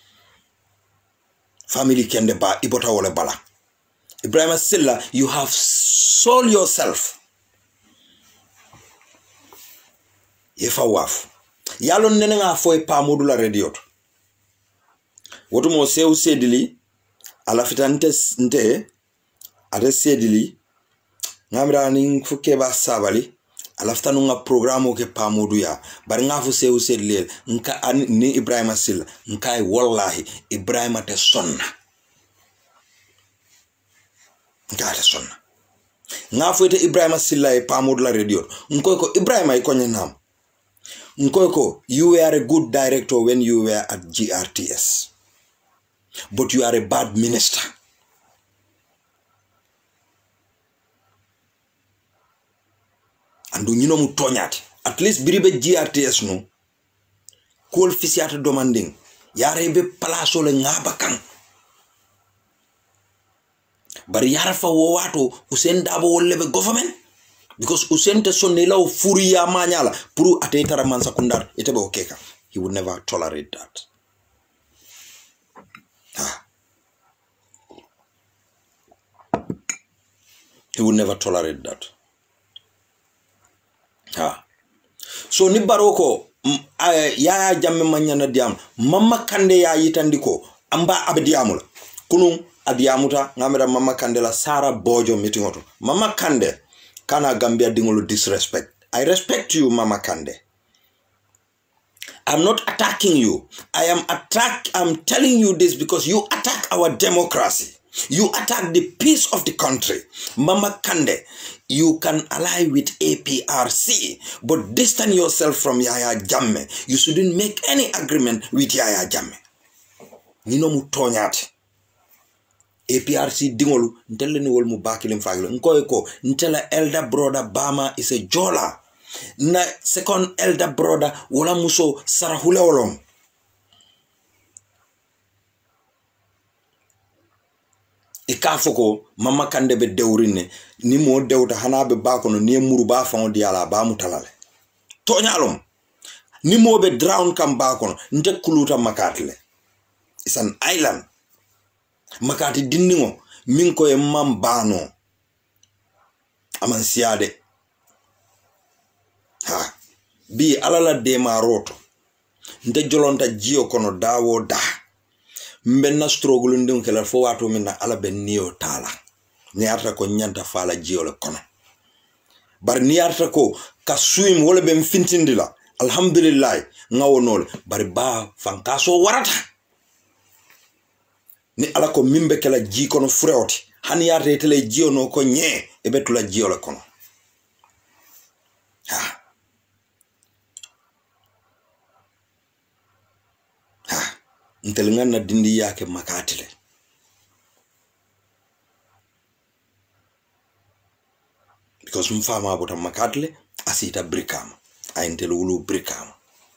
Family kende ba ibota wole bala. Ibrahima Silla, you have sold yourself. ye fa wafu yalon nene nga foy pa modula radio to woto mo sew sedili ala fitante nte ade sedili ngamra ni fuke ba sabali ala fitanu nga programo ke pa modu ya bari nga fu sew sedili nka ni Ibrahima Silla nkai wallahi Ibrahima te sonna nka te sonna nga fu te Ibrahima Silla e pa modula radio nkoy ko Ibrahima e konye nam nkoy ko you were a good director when you were at G R T S. But you are a bad minister. And you know mutonyat. At least biribe G R T S no. Cool fisiat demanding. Yarebe palaso le ngabakan. Bari yara fa wowato usen dabo wollebe government. Because usen te sonela o furia manyala. Puru atetara man sakundar. Itebe okeka. He would never tolerate that. Ah. He would never tolerate that. Ah. So ni baroko ya jamme manyana diam mama kande ya yitandiko amba abdiamula kunun adiamuta ngamera mama kande la Sara Bojo mitingoto mama kande kana Gambia dingolo disrespect. I respect you mama kande. I'm not attacking you. I am attack. I'm telling you this because you attack our democracy. You attack the peace of the country. Mama Kande, you can ally with A P R C, but distance yourself from Yaya Jammeh. You shouldn't make any agreement with Yaya Jammeh. Nino mutonyat. A P R C dingolu ntele ni wol mu bakilim faglo. Nkoyeko ntele elder brother Bama is a jola. Na second elder brother wala muso sarahule olom. Ikafoko mama kande be dewrine ni mo dewta hana be bakono ni muru ba fon diala ba mutalale toñalom ni mo be drown kam bakono nte kuluta makatle. It's an island. Makati dinningo minko e mambano aman siade. Ha bi alala de maroto nte jolonta jio kono dawo da mbenna struggle ndin kala fo wato minna ala ben niyo tala ni arta ko nyanta fala jio le kono bar ni arta ko ka swim wala ben fintindila alhamdulillah ngawonol bar ba fankaso warata ni ala ko mimbe kala ji kono frewti hani yarte tele jio no ko nye e betula jio le kono. Ha ha ntelenga na dindi yake makatile because mfama abota makatile asita brikama aintele ulu brikama.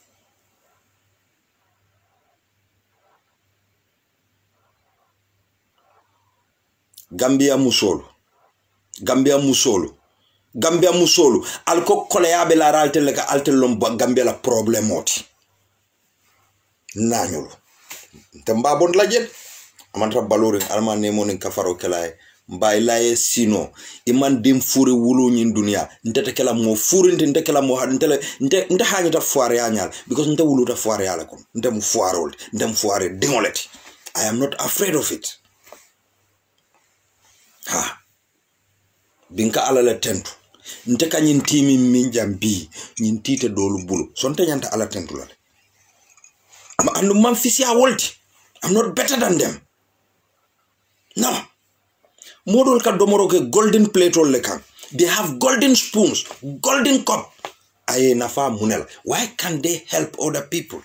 Gambia musolo Gambia musolo Gambia musolo alko koleyabe la ralte le ka alte lom Gambia la problemoti nanyolo temba bon la jet amanta balore alma ne monin kafaro kala mbay laye sino iman dim furi wulu nyin dunia ntete kala mo furi ntete kala mo ntele nte nte hañi ta foire anyal because nte wulu ta foire yala ko nte mu foirol nte mu foire dingoleti. I am not afraid of it. Ha binka ala la tentu nte ka nyin timi min jambi nyin tite dolu bulu sonte nyanta ala tentu la am andu man fisia wolti. I'm not better than them. No. Model ka domoro ke golden plate roll lekan. They have golden spoons, golden cup. Aye nafa munel. Why can't they help other people?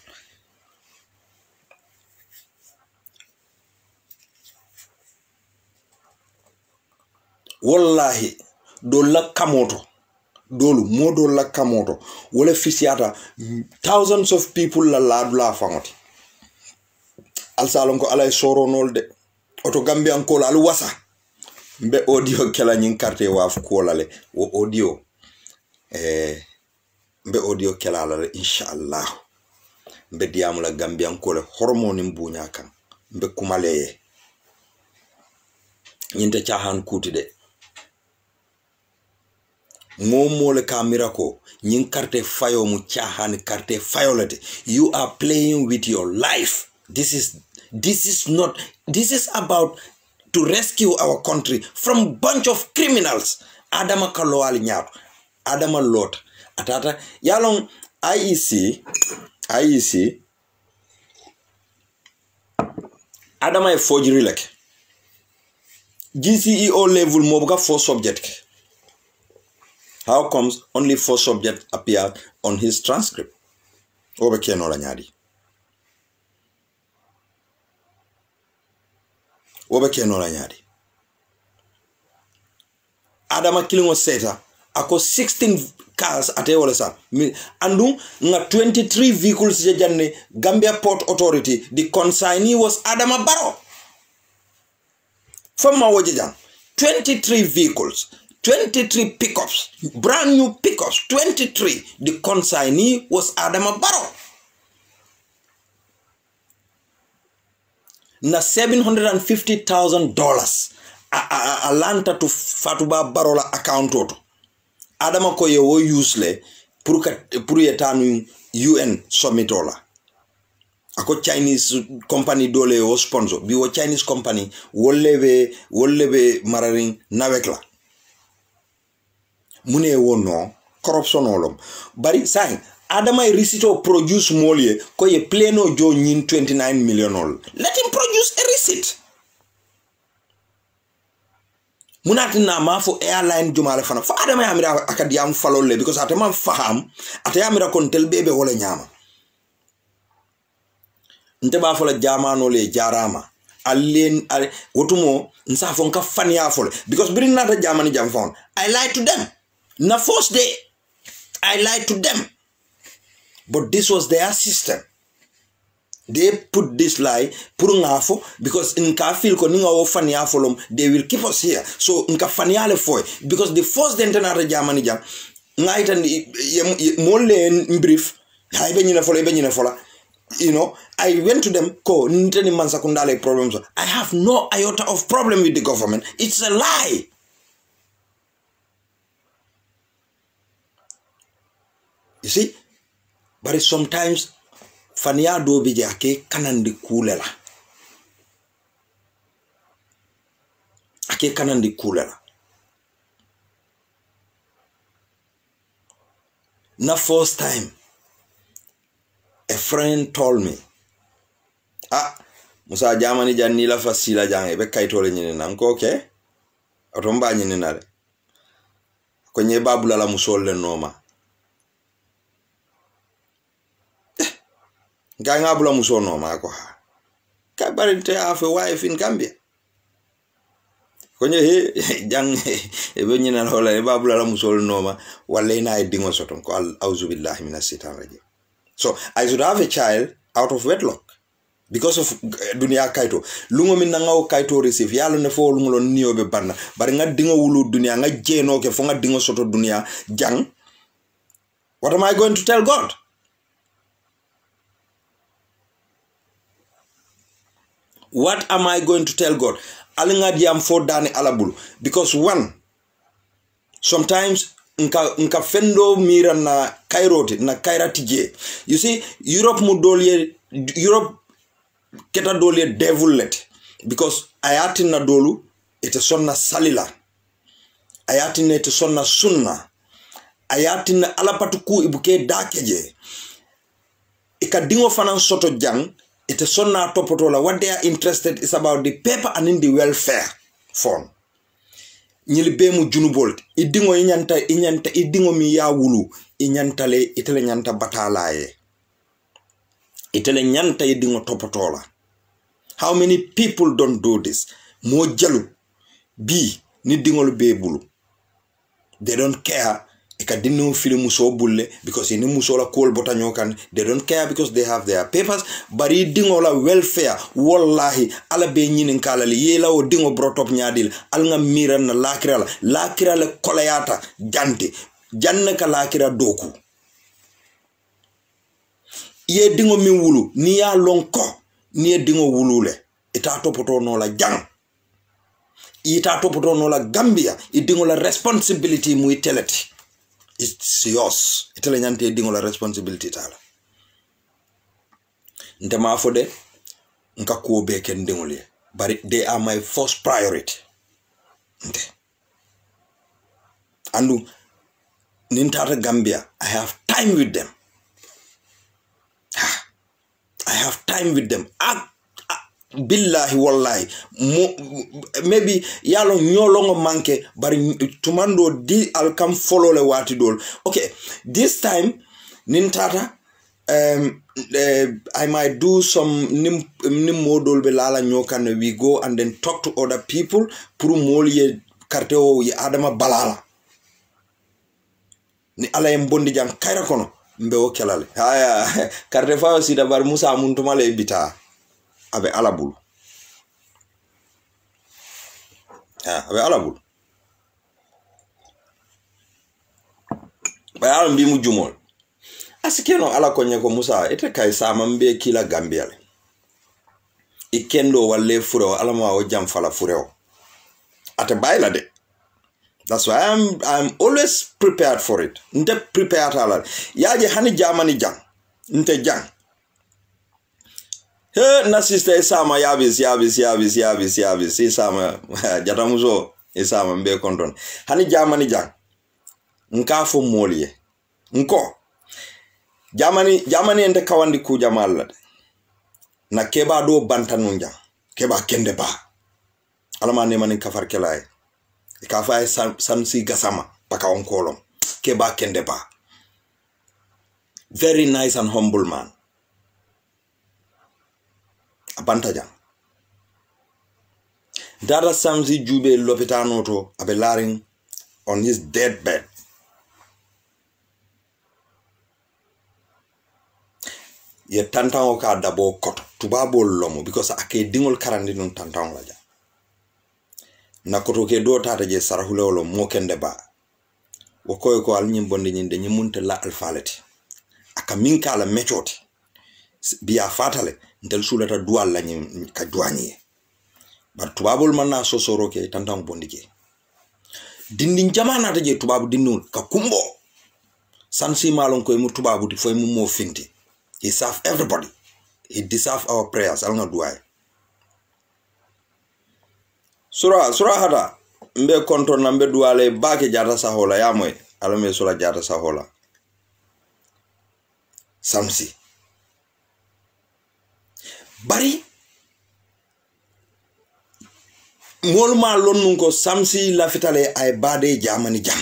Wallahi do la kamoto dolu modo la kamoto wala fisiata thousands of people la la la fangoti alsalon ko alay soro nolde oto Gambian ko al wasa mbe audio kala nyin carte waf ko lale wo audio eh mbe audio kala la inshallah mbe diamu la Gambian ko le hormone mbunya kan mbe kumaleye nyinte chahan kuti de momo le kamera ko nyin carte fayo mu chahani carte fayolete. You are playing with your life. This is this is not this is about to rescue our country from bunch of criminals. Adama Kaloali Nyap, Adama Lot, Atata Yalong I E C, I E C, Adama e forgery like G C E O level mobuka four subject. How comes only four subjects appear on his transcript? Obeke no nyadi. Obeke no nyadi. Adama kilingo seta ako sixteen cars ate wala sa andu nga twenty-three vehicles je janne Gambia Port Authority. The consignee was Adama Barrow from Mawajajang. twenty-three vehicles, twenty-three pickups, brand new pickups, twenty-three. The consignee was Adama Barrow. Na seven hundred fifty thousand dollars Alanta to Fatuba Barola account toto. Adama ko ye wo useless pour ka pour yetanu U N summitola. Ako Chinese company dole o sponsor bi wo Chinese company wollebe wollebe mararing nawekla. Mune wo no corruption olom. Bari sang Adama receipt produce molie ko ye pleno jo nyin twenty-nine million ol. Let him produce a receipt. Munati na mafo airline jumale fana fa Adama yamira akadiam falole because atema faham atayamira kontel bebe wala nyama nteba fola jamano le jarama allen al wotumo nsa fon ka fani afole because birin nata jamani jam fon I lied to them na first day I lied to them but this was their system. They put this lie purungafo because in ka feel ko ninga wo fania folom they will keep us here so nka faniale foy because the first dentanata jamani jam ngaita molle in brief hay be nyina fola be nyina fola you know I went to them ko nteni mansa kundale problems. I have no iota of problem with the government. It's a lie. You see, but sometimes Fania do bija ake kanandi kulela. Ake kanandi kulela. Na first time, a friend told me, ah, Musa Jamani Janila Fasila Jang, ebe kaitole nyine na mko okay? Otomba nyine nale. Kwenye babula la musole noma. Ganga bula musono mako ha. Kabarinte afe wife in Gambia. Konye he jang ebe nyina hola e babula la musolo noma wala ina idingo soton ko auzu billahi minas shaitanir rajim. So I should have a child out of wedlock because of dunia kaito. Lungo min nangao kaito receive yalo ne fo lungo niyo be banna bari nga dingo wulu dunia nga jeno ke fo nga dingo soto dunia jang. What am I going to tell God? What am I going to tell God? Alingadiam for dani alabulu. Because one, sometimes nka nka fendo mira na kairote na kairatije. You see, Europe mudolie Europe keta dolie devil let because ayati na dolu ite sonna salila. Ayati na ite sonna sunna. Ayati na alapatuku ibuke dakeje. Ikadingo fanan soto jang. It is so now topotola. What they are interested is about the paper and in the welfare form. Nyilibemu junubolt. Idingo inyanta inyanta idingo mi ya wulu. Inyantale itele nyanta batalaye. Itele nyanta idingo topotola. How many people don't do this? Mo jalu. B. Ni dingo bebulu. They don't care. Ika dinu fili muso bulle because ini muso la kool bota nyokan. They don't care because they have their papers. Bari dingo la welfare wallahi ala be nyinin kala li yela o dingo brotop nyadil al nga mira na lakira la lakira la kolayata jante janna ka lakira doku ye dingo mi wulu ni ya lonko ni ye dingo wulule ita topoto no la jang ita topoto no la Gambia i dingo la responsibility mu teleti it's yours itele nyante dingo la responsibility tala ndema fode nka ko be ken dingole but they are my first priority nte andu nintata Gambia I have time with them I have time with them ah, ah, billahi wallahi mo, maybe yalo nyolongo manke bari tumando di al kam follow le wati dol okay this time nintata um uh, I might do some nim nim modol be lala nyokan we go and then talk to other people pour molye carte o yi adama balala ni ala en bondi jam kayra kono mbe o kelale haya carte fa aussi dabar Musa muntuma le bita abe alabul ah abe alabul ba ala mbi mu jumol asikeno ala konye ko Musa ete kay sama mbe kila Gambia le ikendo walle furo ala ma o jam fala furo ate bayla de. That's why I'm I'm always prepared for it. Nte prepared ala. Yaje hani jamani jang. Nte jang. He na sister sama yabis yabis yabis yabis yabis isama jatamuzo isama mbe konton. Hani jamani jang. Nka fo molye. Nko. Jamani jamani ente kawandi ku jamalla. Na keba do bantanu jang. Keba kende ba. Alama ne mani kafar kelay. Ikafa sam, Samsi Gassama paka onkolom keba kende ba. Very nice and humble man. Abantaja. Dada Samsi Jube Lopitano to abe laring on his deathbed. Ye tantango ka dabo koto tubabo lomo because ake dingol karandi nun tantango laja. Na koto ke do tata je sarahulolo mo kende ba wokoy ko al nyim bonde nyinde nyimunte la alfaleti aka minka la mechoti biya fatale ndel sulata dual la nyim ka duani bar tubabul manna sosoro ke tantam bondi ke dindin jamana ta je tubabu dinnul ka kumbo sansi malon koy mu tubabu ti foy mu mo finti he serve everybody he deserve our prayers al nga duay Sura sura hada mbe konton na mbe duale bake jata sahola ya moy alame sura jata sahola Samsi bari molma lonnun ko Samsi la fitale ay bade jamani jam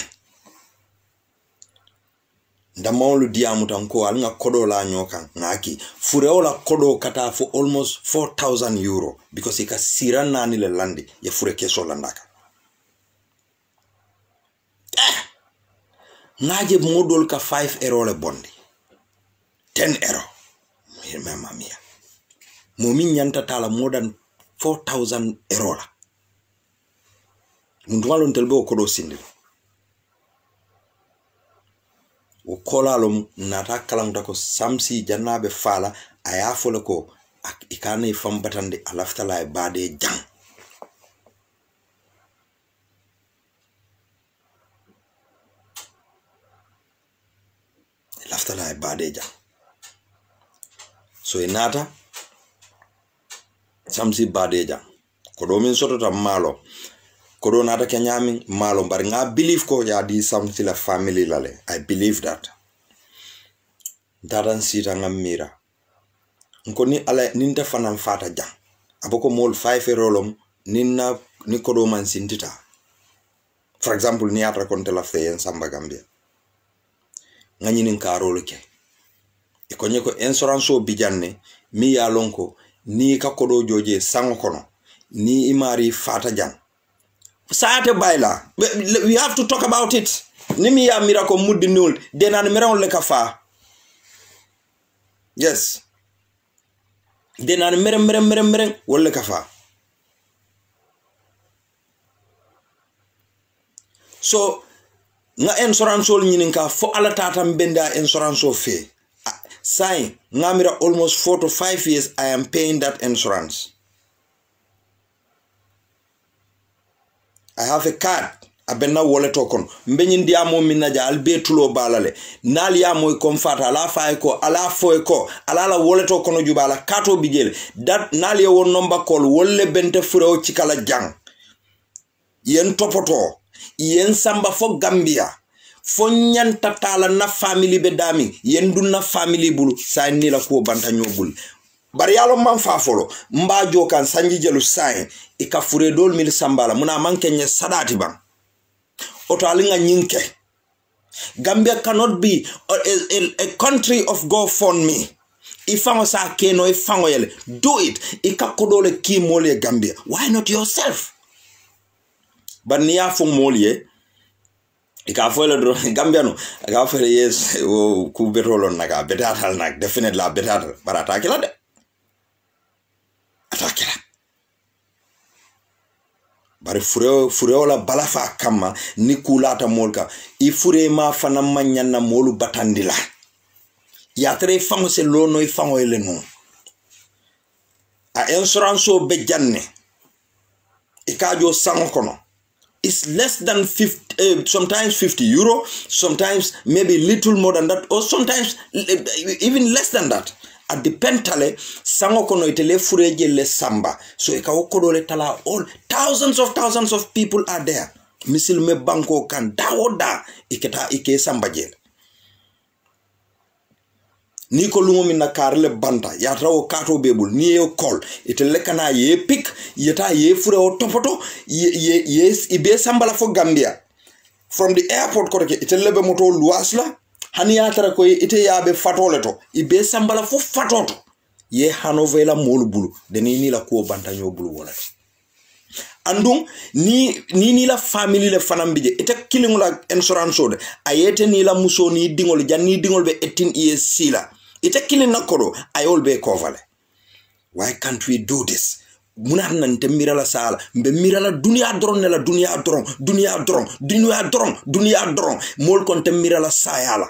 ndamawlu diamu tan ko alnga kodo la nyokan ngaki fureola kodo kata for almost four thousand euro because ika siran nani le landi ya fure keso landaka eh ngaje modol ka five euro le bondi ten euro mama mia momi nyanta tala more than four thousand euro la ndwalon telbo kodo sindi o kolalum nata kalamta ko Samsi jannabe fala aya fole ko ak ikane fam batande alaftala e bade jang alaftala e bade jang so e nata Samsi bade jang ko do min sotota malo ko do nata kenyamin malo bar nga believe ko ya di Samsi la family lale I believe that daran sita ngamira nko ni ala ninta fanan fata jang aboko mol five rolom ninna ni ko do man sintita for example ni atra konte la feyen Samba Gambia ngani nin karolo ke e ko nyeko insurance o bijanne mi ya lonko ni ka ko do joje sango kono ni imari fata jang saate bayla we have to talk about it nimi ya miracle muddi nul denan miron le kafa yes denan mere mere mere mere wala kafa so nga insurance ol nyinin ka fo ala tatam benda insurance o fe sai ngamira almost four to five years I am paying that insurance. I have a card. abenna woleto kon mbenyin dia mo minaja albe tulo balale nali ya moy komfata ala fay ko ala foy ko ala la woleto kono jubala kato bijel dat nali won nomba kol wolle bente furo ci kala jang yen topoto yen samba fo Gambia fo nyanta tala na family be dami yen du na family bulu sa ni la ko bantanyo bul bari yalo man fa folo mba jokan sanji jelu sain e ka fure dol mil sambala muna manke nye sadati bang oto alinga nyinke Gambia cannot be a, a, a country of GoFundMe ifango sa keno ifango yele do it ika kodole ki mole Gambia why not yourself but niya fo mole ika fo le dro Gambia no ika fo yes o ku betolo naga betatal nak definitely la betatal barata kila de atakira bari fure fure wala balafa kama ni kulata molka i fure ma fana manyana molu batandila ya tre fango se lono i fango ele no a insurance o be janne e kajo sango kono it's less than fifty uh, sometimes fifty euro sometimes maybe little more than that or sometimes even less than that at the pentale sango kono itele fureje le samba so e ka wokodo le tala all thousands of thousands of people are there misil me banko kan dawoda iketa ike samba jel ni ko lumo min nakarle banta ya trawo kato bebul ni e call itele kana ye pick yeta ye fure o topoto ye ye yes ibe samba la fo Gambia from the airport ko ke itele be moto luasla hani yatara koy ite yabe fatole to ibe sambala fu fatoto ye hanovela molu bulu deni ni la ko bantanyo bulu wala andum ni ni ni la family le fanambije ite killing la insurance ode ayete ni la muso ni dingol janni dingol be eighteen years sila ite killing nakodo ayol be kovale why can't we do this munar nan te mirala sala mbe mirala dunia dron ne la dunia dron dunia dron dunia dron dunia dron mol kon te mirala sayala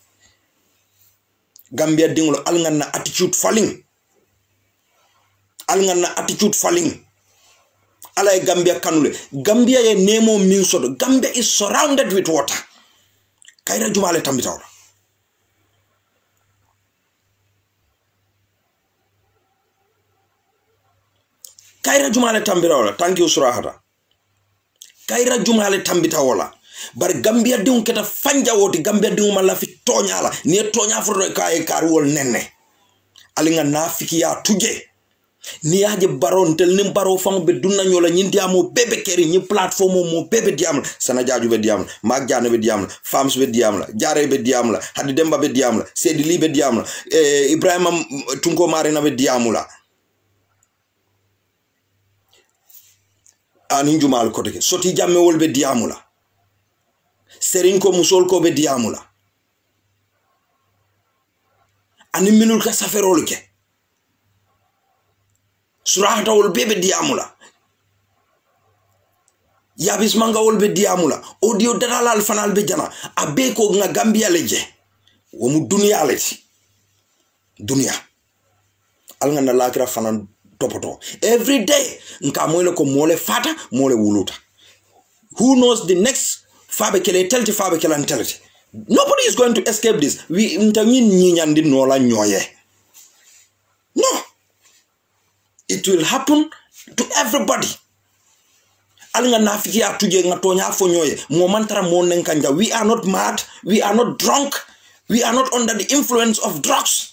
Gambia dingolo alnganna attitude falling alnganna attitude falling alay Gambia kanule Gambia ye nemo min sodo Gambia is surrounded with water kayra jumale tambitawla kayra jumale tambitawla thank you surahata kayra jumale tambitawla bar Gambia dum keta fanja woti Gambia dum mala fi toñala ni toña furo kay karwol nenne alinga nafiki ya tuje ni aje baron tel nim baro fam be dunna nyola nyindi amo bebe keri ni platform mo bebe diam sana jaaju be diam mag jaane be diam fams be diam jaare be diam hadi demba be diam sedi li be diam e Ibrahima tunko mare na be diamula ani jumal ko teke soti jamme wol be diamula Serinko musol ko be diamula ani minul ka saferol ke surahata wol bebe diamula yabis manga wol be diamula audio dalal fanal be jana abe ko nga Gambia leje wo mu dunia leti dunia al nga na lakira fanan topoto every day nka moyle ko mole fata mole wuluta who knows the next Fabe kele telti fabe kele telti. Nobody is going to escape this. We intermin nyandi nola nyoye. No. It will happen to everybody. Alinga nafiki atuje ngatonya fo nyoye. Mo mantara mo nenkanja. We are not mad. We are not drunk. We are not under the influence of drugs.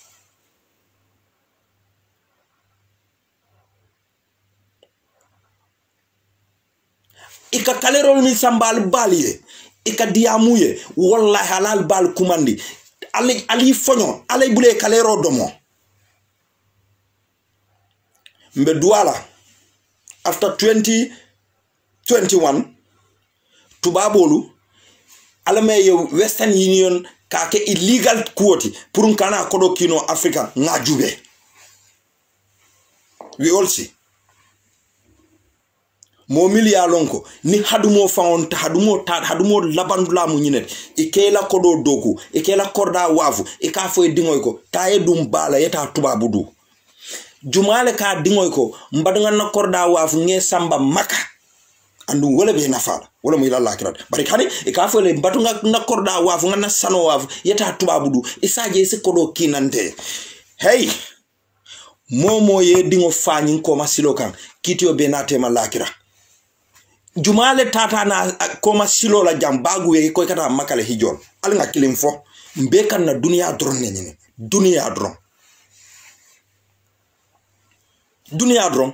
Ika kalerol ni sambal baliye ika diamuye wallahi halal bal kumandi ali ali fonyo ali bule kalero domo mbe duala after twenty twenty-one tubabolu alame ye Western Union kake illegal quote pour nkana kodo kino Africa ngajube we all see mo milia lonko ni hadumo faon hadumo ta hadumo labandula mu nyinet ikela kodo doku ikela korda wafu ika fo dingoy ko taye dum bala yeta tubabudu jumale ka dingoy ko mbadanga na korda wafu nge samba maka andu wala be nafala wala mu ila lakira bari kani e ka fele mbatu nga na korda wafu nga na sano wafu yeta tubabudu isaje se kodo kinante hey momo ye dingo fanyi ko masilo kan kitio be na tema lakira jumale tata na koma silo la jambagu ye ko kata makale hijol al nga kilim fo mbekan na dunia dron ne ni dunia dron dunia dron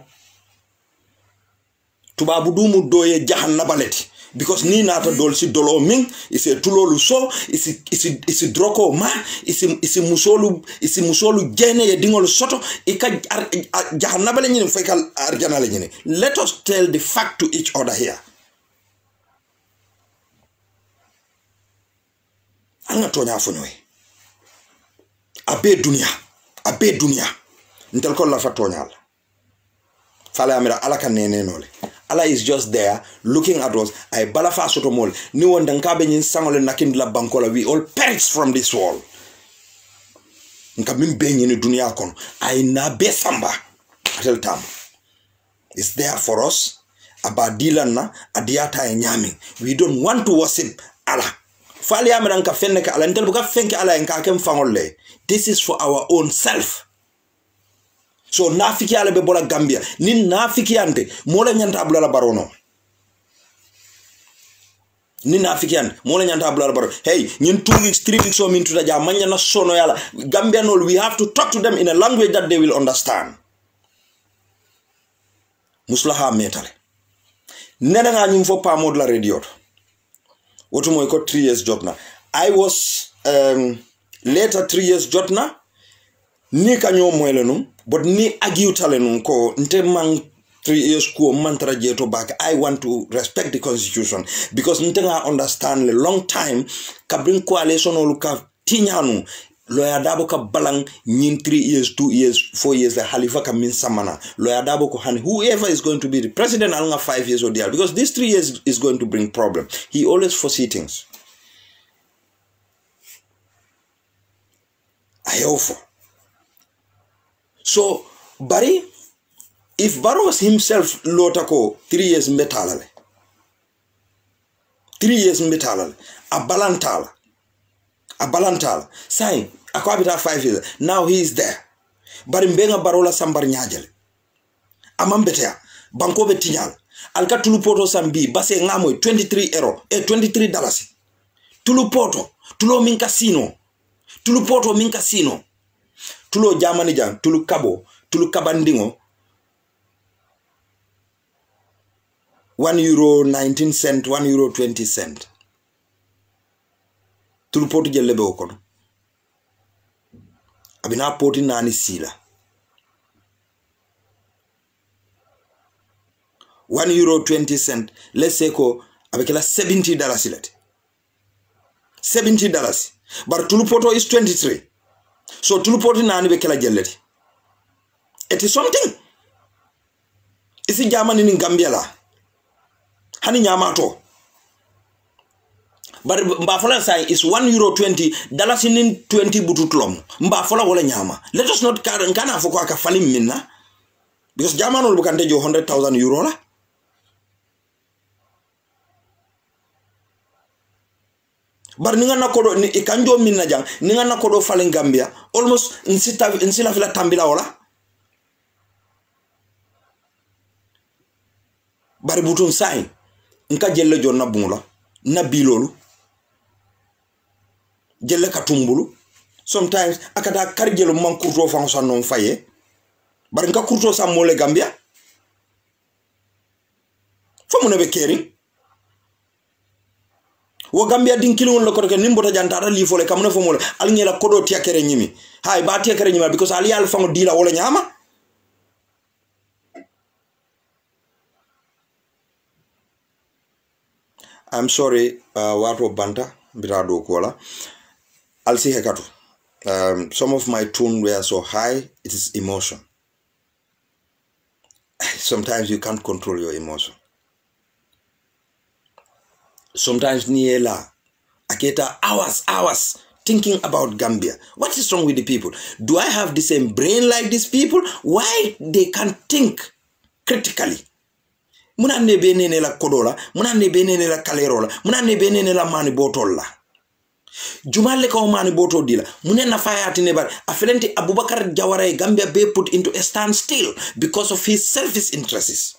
tubabu dumu doye jahannabaleti because ni nata dol si dolo min isi tulolu so isi isi isi droko ma isi isi musolu isi musolu jene ye dingol soto ika jahannabale nyini fekal arjanale nyini. Let us tell the fact to each other here. Anga tonya fonyoy abe dunia abe dunia ntel ko la fa tonyal fala amira alaka nene nole. Allah is just there looking at us. I balafa sotomol ni won dankabe nyin sangole nakin la bankola. We all perish from this world. Nka min be nyin dunia kon ay na be samba atel tam. It's there for us. Abadila na adiata e nyami. We don't want to worship Allah. Fali amira nka fenne ka Allah ntel buka fenke Allah nka kem fangole. This is for our own self. So nafiki ala be bola Gambia ni nafiki ante mola nyanta abula barono ni nafiki ante mola nyanta abula barono. Hey, nyin two weeks three weeks so min tuta ja manya na sono yala Gambian all, we have to talk to them in a language that they will understand. Muslaha metale nena nga nyum fo pa mod la radio wotu moy ko three years jotna. I was um, later three years jotna ni kanyo moelenum but ni agiutalenum ko nte mang three years ko mantra jeto back. I want to respect the constitution because nte nga understand le long time kabrin coalition oluka tinyanu lawyer dabo ka balang nyin three years two years four years la halifa ka min samana lawyer dabo ko hani whoever is going to be the president alanga five years or there because this three years is going to bring problem. He always foresee things. I offer. So, Barry, if Barrows himself lotako three years metalale, three years metalale, a balantala, a balantala, sign, a quabita five years, now he is there. Barry Mbenga Barola Sambar Nyajale, Amambetea, Banko Betinyal, Alka Tulupoto Sambi, Base Ngamoy, twenty-three euro, eh, twenty-three dollars. Tulupoto, Tulo Min Casino, Tulupoto Min Casino. Tulo Germany jang, tulu kabo, tulu kabandingo. One euro nineteen cent, one euro twenty cent. Tulu poti jelle be okono. Abina poti nani sila. One euro twenty cent. Let's say ko abekela seventy dollars silati. Seventy dollars. But tulu poto is twenty-three. So tulupoti nani be kela jelleti. It is something. Isi Germany in Gambia la. Hani nyamato. But mbafola say is one euro twenty dollars in twenty bututlom. Mbafola wala nyama. Let us not kana foko aka falim minna. Because German will bukante jo one hundred thousand euro la. Bar ninga nakodo ni ikanjo minna jang ninga nakodo falen Gambia almost nsita nsila fila tambila wala bari butun sai nka jelle jonna bungula na bilolu jelle katumbulu sometimes akada karjelu man kurto fa so non faye bari nka kurto sa mole Gambia fo mo be kering wo Gambia din kilon lo ko ke nimbota jantara li fole kamna fo mo al ngela kodo ti akere nyimi hay ba ti akere nyima because ali al fango dila wala nyama I'm sorry uh, wato banta birado kola I'll see hekatu um, some of my tone were so high it is emotion. Sometimes you can't control your emotion. Sometimes niela aketa hours hours thinking about Gambia. What is wrong with the people? Do I have the same brain like these people? Why they can't think critically? muna ne be nene la kodola muna ne be nene la kalerola muna ne be nene la mani botolla jumalle ko mani boto dila mune na fayati ne bar afelenti Abubakar Jawara Gambia be put into a standstill because of his selfish interests.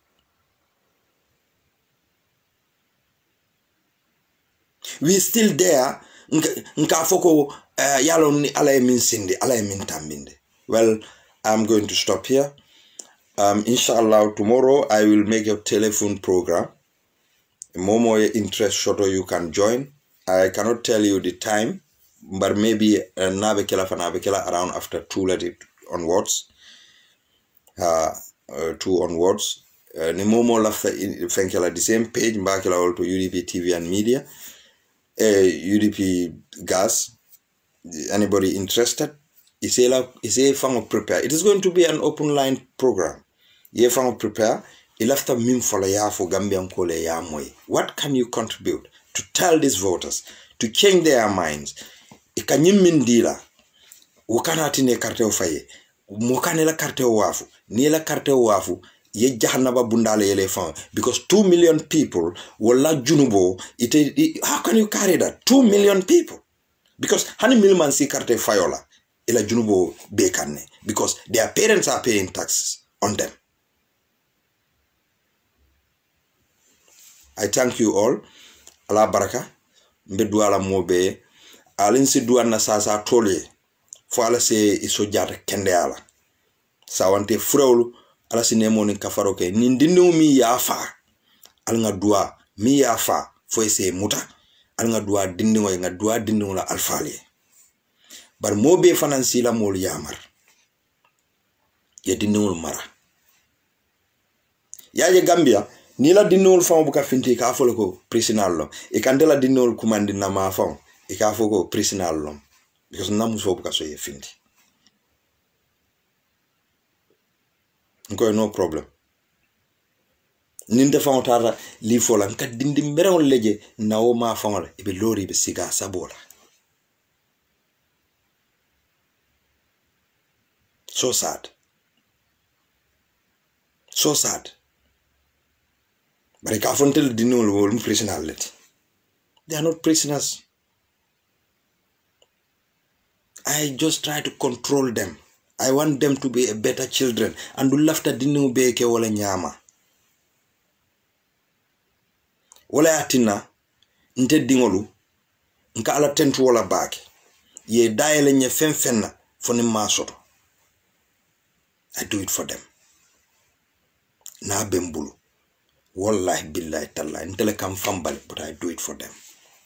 We still there nka foko uh, yalo ni ala min sindi ala min tambinde. Well, I'm going to stop here. Um, inshallah, tomorrow I will make a telephone program. Momo interest shoto you can join. I cannot tell you the time, but maybe uh, nabekela for nabekela around after two let it onwards. Uh, uh, two onwards. Uh, ni momo lafta fenkela the same page mbakela all to U D P T V and media. Uh, U D P gas. Anybody interested? Is a fan prepare. It is going to be an open line program. Ye fan prepare. Ilafta mim fola ya for Gambian kole ya moy. What can you contribute to tell these voters to change their minds? Ikanyim mindila. Wakana tine karte ofaye. Mokane la karte wafu. Ni la karte wafu. Ye jahanaba bundale elephant. Because two million people wala junubo. It, it, how can you carry that? Two million people. Because hani milman si karte fayola. Ila junubo bekane. Because their parents are paying taxes on them. I thank you all. Allah baraka. Mbedua la mobe. Alinsi dua na sasa tole. Fo ala se iso jata kende ala. Sawante furewlu. Ala si nemo ni kafaroke. Nindinu mi yafa. Ala nga dua mi yafa. Fo ese muta. Ala nga dua dindingo nga dua dindingo la alfali. Bar mobe fanansi la mol yamar. Ye dindingo mara. Yaje Gambia. Nila dinol fon buka finti ka folo ko prisinal lo e kandela dinol kumandi na ma fon e ka foko prisinal lo because namu so buka so ye finti nko no problem ninde fon tara li fola nka dindi mberew leje nawo ma fon e be lori be siga sabola so sad so sad. But I can't tell the no prisoners. They are not prisoners. I just try to control them. I want them to be a better children. And do laughter dinu beke wala nyama. Wala atina nte dingolu nka ala tentu wala baki. Ye daele nye fen fenna foni masoto. I do it for them. Na bembulu. Wallahi billahi tallahi ntele kam fambal, but I do it for them.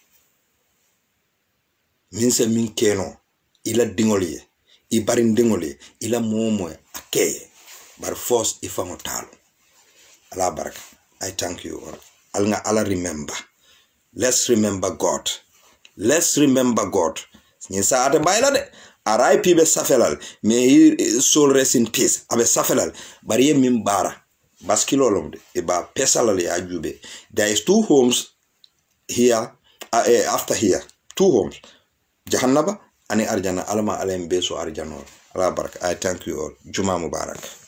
Min se min keno ila dingoli i barin dingoli ila momo akeye bar force ifango talo. Allah baraka. I thank you all. Alnga Allah remember. Let's remember God. Let's remember God. Nyesa ate bayla de. R I P be safelal. May his soul rest in peace. Abe safelal. Bariye min bara. Baskilolom eba pesalali ajube. There is two homes here uh, uh, after here. Two homes. Jahannaba and Arjana Alama Alem Beso Arjanor. Allah Barak. I thank you all. Juma Mubarak.